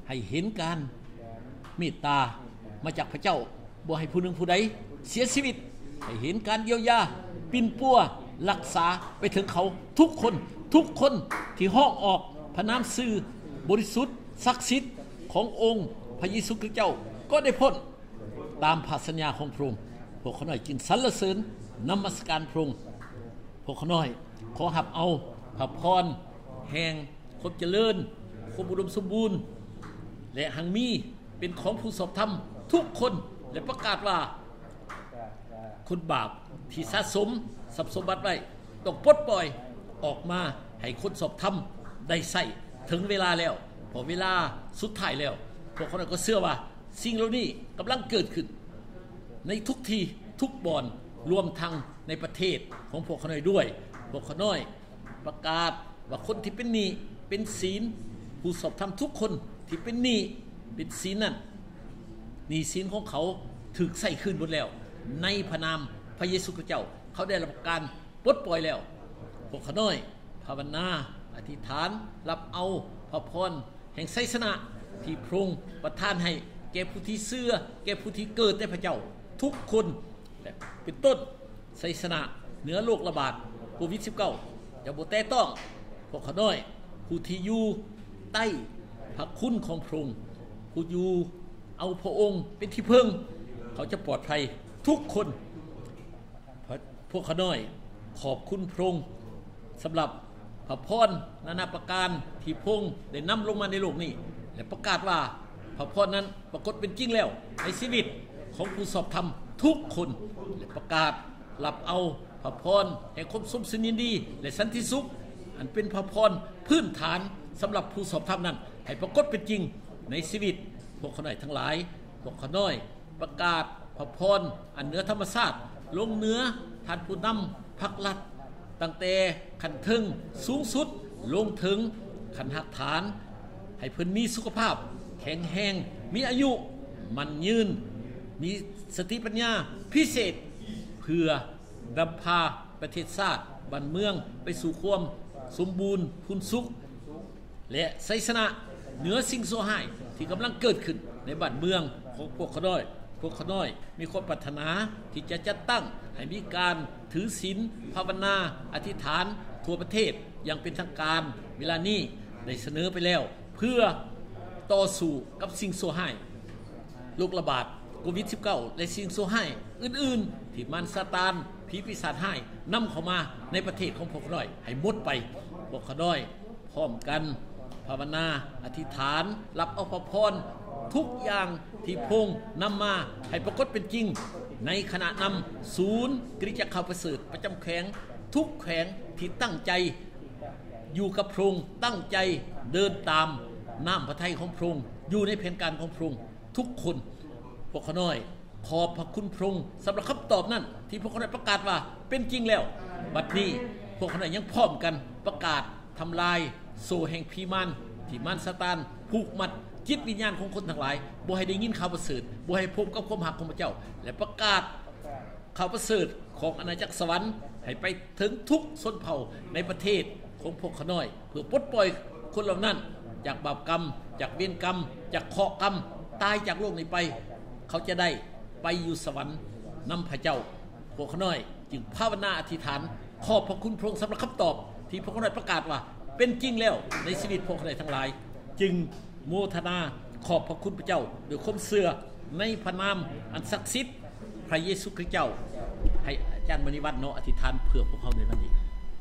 ให้เห็นการเมตตามาจากพระเจ้าบ่ให้ผู้หนึ่งผู้ใดเสียชีวิตให้เห็นการเยียวยาปิ่นปัวรักษาไปถึงเขาทุกคนทุกคนที่ห้องออกพระนามชื่อบริสุทธิ์ศักดิ์สิทธิ์ขององค์พระเยซูคริสต์เจ้าก็ได้พ้นตามพระสัญญาของพระองค์พวกเขาน้อยจึงสรรเสริญนมัสการพระองค์พวกเขาน้อยขอหับเอาพระพรแห่งความเจริญความอุดมสมบูรณ์และหังมีเป็นของผู้สอบธรรมทุกคนและประกาศว่าคนบาปที่สะสมทรัพย์สมบัติไว้ต้องปลดปล่อยออกมาให้คนสอบธรรมได้ใส่ถึงเวลาแล้วพอเวลาสุดท้ายแล้วพวกเขาก็เชื่อว่าสิ่งเหล่านี้กำลังเกิดขึ้นในทุกที่ทุกบ่อนรวมทั้งในประเทศของพวกเขาน้อยด้วยพวกเขาน้อยประกาศว่าคนที่เป็นหนี้เป็นศีลผู้สอบธรรมทุกคนที่เป็นหนี้เป็นศีลนั่นหนี้ศีลของเขาถูกใส่คืนหมดแล้วในพระนามพระเยซูคริสต์เจ้าเขาได้รับการปลดปล่อยแล้วพวกเขาน้อยภาวนาอธิษฐานรับเอาพระพรแห่งไสยชนะที่พระองค์ประทานให้แก่ผู้ที่เชื่อแก่ผู้ที่เกิดในพระเจ้าทุกคนเป็นต้นไสยชนะเหนือโรคระบาดโควิด สิบเก้า อย่าบ่แตะต้องพวกเขาน้อยผู้ที่อยู่ใต้พระคุณของพระองค์ผู้อยู่เอาพระองค์เป็นที่พึ่งเขาจะปลอดภัยทุกคนพวกเขาน้อยขอบคุณพระองค์สำหรับพระพรนานาประการที่พระองค์ได้นำลงมาในโลกนี้และประกาศว่าพระพรนั้นปรากฏเป็นจริงแล้วในชีวิตของผู้สอบธรรมทุกคนและประกาศรับเอาพระพรแห่งความสมสนินดีและสันติสุขอันเป็นพระพรพื้นฐานสำหรับผู้สอบธรรมนั้นให้ปรากฏเป็นจริงในชีวิตพวกเขาน้อยทั้งหลายพวกเขาน้อยประกาศพระพรอันเหนือธรรมชาติลงเหนือท่านผู้นำพรรครัฐตั้งแต่ขั้นถึงสูงสุดลงถึงขั้นหักฐานให้เพิ่นมีสุขภาพแข็งแรงมีอายุมันยืนมีสติปัญญาพิเศษเพื่อนำพาประเทศชาติบ้านเมืองไปสู่ความสมบูรณ์พูนสุขและไสยชนะเหนือสิ่งโซหายที่กำลังเกิดขึ้นในบ้านเมืองของพวกเขาน้อยพวกเขาน้อยมีความปรารถนาที่จะจัดตั้งให้มีการถือศีลภาวนาอธิษฐานทั่วประเทศอย่างเป็นทางการเวลานี้ได้เสนอไปแล้วเพื่อต่อสู้กับสิ่งโซหายโรคระบาดโควิด สิบเก้า และสิ่งโซหายอื่นๆที่มันซาตานผีปีศาจให้นำเข้ามาในประเทศของพวกเขาน้อยให้หมดไปพวกเขาน้อยพร้อมกันภาวนาอธิษฐานรับเอาพระพรทุกอย่างที่พงนำมาให้ปรากฏเป็นจริงในขณะนำศูนย์กริจข่าวประเสริฐประจำแขวงทุกแขวงที่ตั้งใจอยู่กับพระองค์ตั้งใจเดินตามน้ำพระทัยของพระองค์อยู่ในแผนการของพระองค์ทุกคนพวกเขาน้อยขอบพระคุณพระองค์สำหรับคำตอบนั้นที่พวกเขาน้อยประกาศว่าเป็นจริงแล้วบัดนี้พวกเขาน้อยยังพร้อมกันประกาศทำลายโซ่แห่งผีมารที่มารซาตานผูกมัดจิตวิญญาณของคนทั้งหลายบ่ให้ได้ยินข่าวประเสริฐบ่ให้พบกับความหักของพระเจ้าและประกาศข่าวประเสริฐของอาณาจักรสวรรค์ให้ไปถึงทุกชนเผ่าในประเทศของพวกเขาน้อยเพื่อปลดปล่อยคนเหล่านั้นจากบาปกรรมจากเวรกรรมจากเคราะห์กรรมตายจากโลกนี้ไปเขาจะได้ไปอยู่สวรรค์นำพระเจ้าพวกเขาน้อยจึงภาวนาอธิษฐานขอบพระคุณพระองค์สำหรับคำตอบที่พวกเขาน้อยประกาศว่าเป็นจริงแล้วในชีวิตพวกเขาน้อยทั้งหลายจึงโมทนาขอบพระคุณพระเจ้าโดยความเชื่อในพระนามอันศักดิ์สิทธิ์พระเยซูคริสต์เจ้าให้อาจารย์มณีวัฒน์เนาะอธิษฐานเพื่อพวกเขาในวันนี้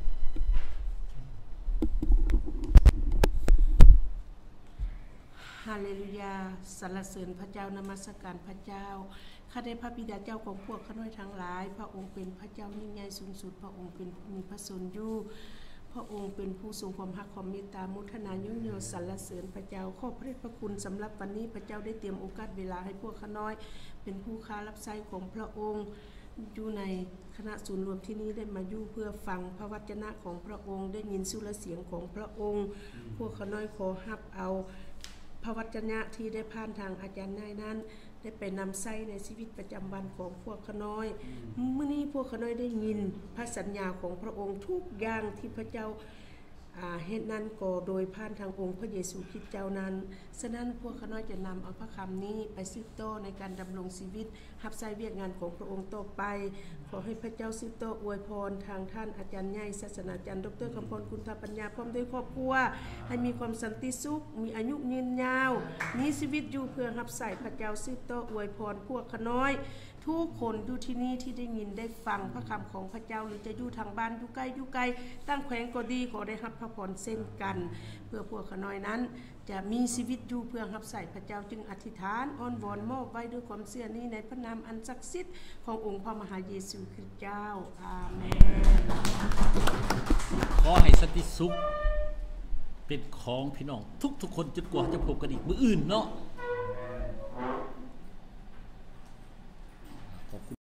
ฮาเลลูยาสรรเสริญพระเจ้านมัสการพระเจ้าข้าได้พระบิดาเจ้าของพวกข้าน้อยทั้งหลายพระองค์เป็นพระเจ้ายิ่งใหญ่สูงสุดพระองค์เป็นผู้มีพระชนอยู่พระองค์เป็นผู้ทรงความรักความเมตตามุทนายุ่งเหยิงสรรเสริญพระเจ้าขอบพระพระคุณสำหรับวันนี้พระเจ้าได้เตรียมโอกาสเวลาให้พวกข้าน้อยเป็นผู้ค้ารับใช้ของพระองค์อยู่ในคณะศูนย์รวมที่นี้ได้มาอยู่เพื่อฟังพระวจนะของพระองค์ได้ยินสุรเสียงของพระองค์พวกข้าน้อยขอรับเอาพระวจนะที่ได้ผ่านทางอาจารย์นายนั้นได้ไปนำใช้ในชีวิตประจำวันของพวกข้าน้อยเมื่อนี้พวกข้าน้อยได้ยินพระสัญญาของพระองค์ทุกอย่างที่พระเจ้า
เหตุนั้นก็โดยผ่านทางองค์พระเยซูคริสต์เจ้านั้นฉะนั้นพวกข้าน้อยจะนำเอาพระคำนี้ไปสืบต่อในการดำรงชีวิตรับใช้เวียกงานของพระองค์ต่อไปขอให้พระเจ้าสืบต่ออวยพรทางท่านอาจารย์ใหญ่ศาสนาจารย์ดรกำพลคุณธปัญญาพร้อมด้วยครอบครัวให้มีความสันติสุขมีอายุยืนยาวมีชีวิตอยู่เพื่อรับใช้พระเจ้าสืบต่ออวยพรพวกข้าน้อยทุกคนอยู่ที่นี่ที่ได้ยินได้ฟังพระคำของพระเจ้าหรือจะอยู่ทางบ้านอยู่ใกล้อยู่ไกลตั้งแขวงก็ดีขอได้รับพระพรเช่นกันเพื่อพวกข้าน้อยนั้นจะมีชีวิตอยู่เพื่อรับใช้พระเจ้าจึงอธิษฐานอ้อนวอนมอบไว้ด้วยความเชื่อนี้ในพระนามอันศักดิ์สิทธิ์ขององค์พระมหาเยซูคริสต์เจ้าอาเมน
ขอให้สันติสุขเป็นของพี่น้องทุกๆคนจนกว่าจะพบกันอีกมื้ออื่นเนาะ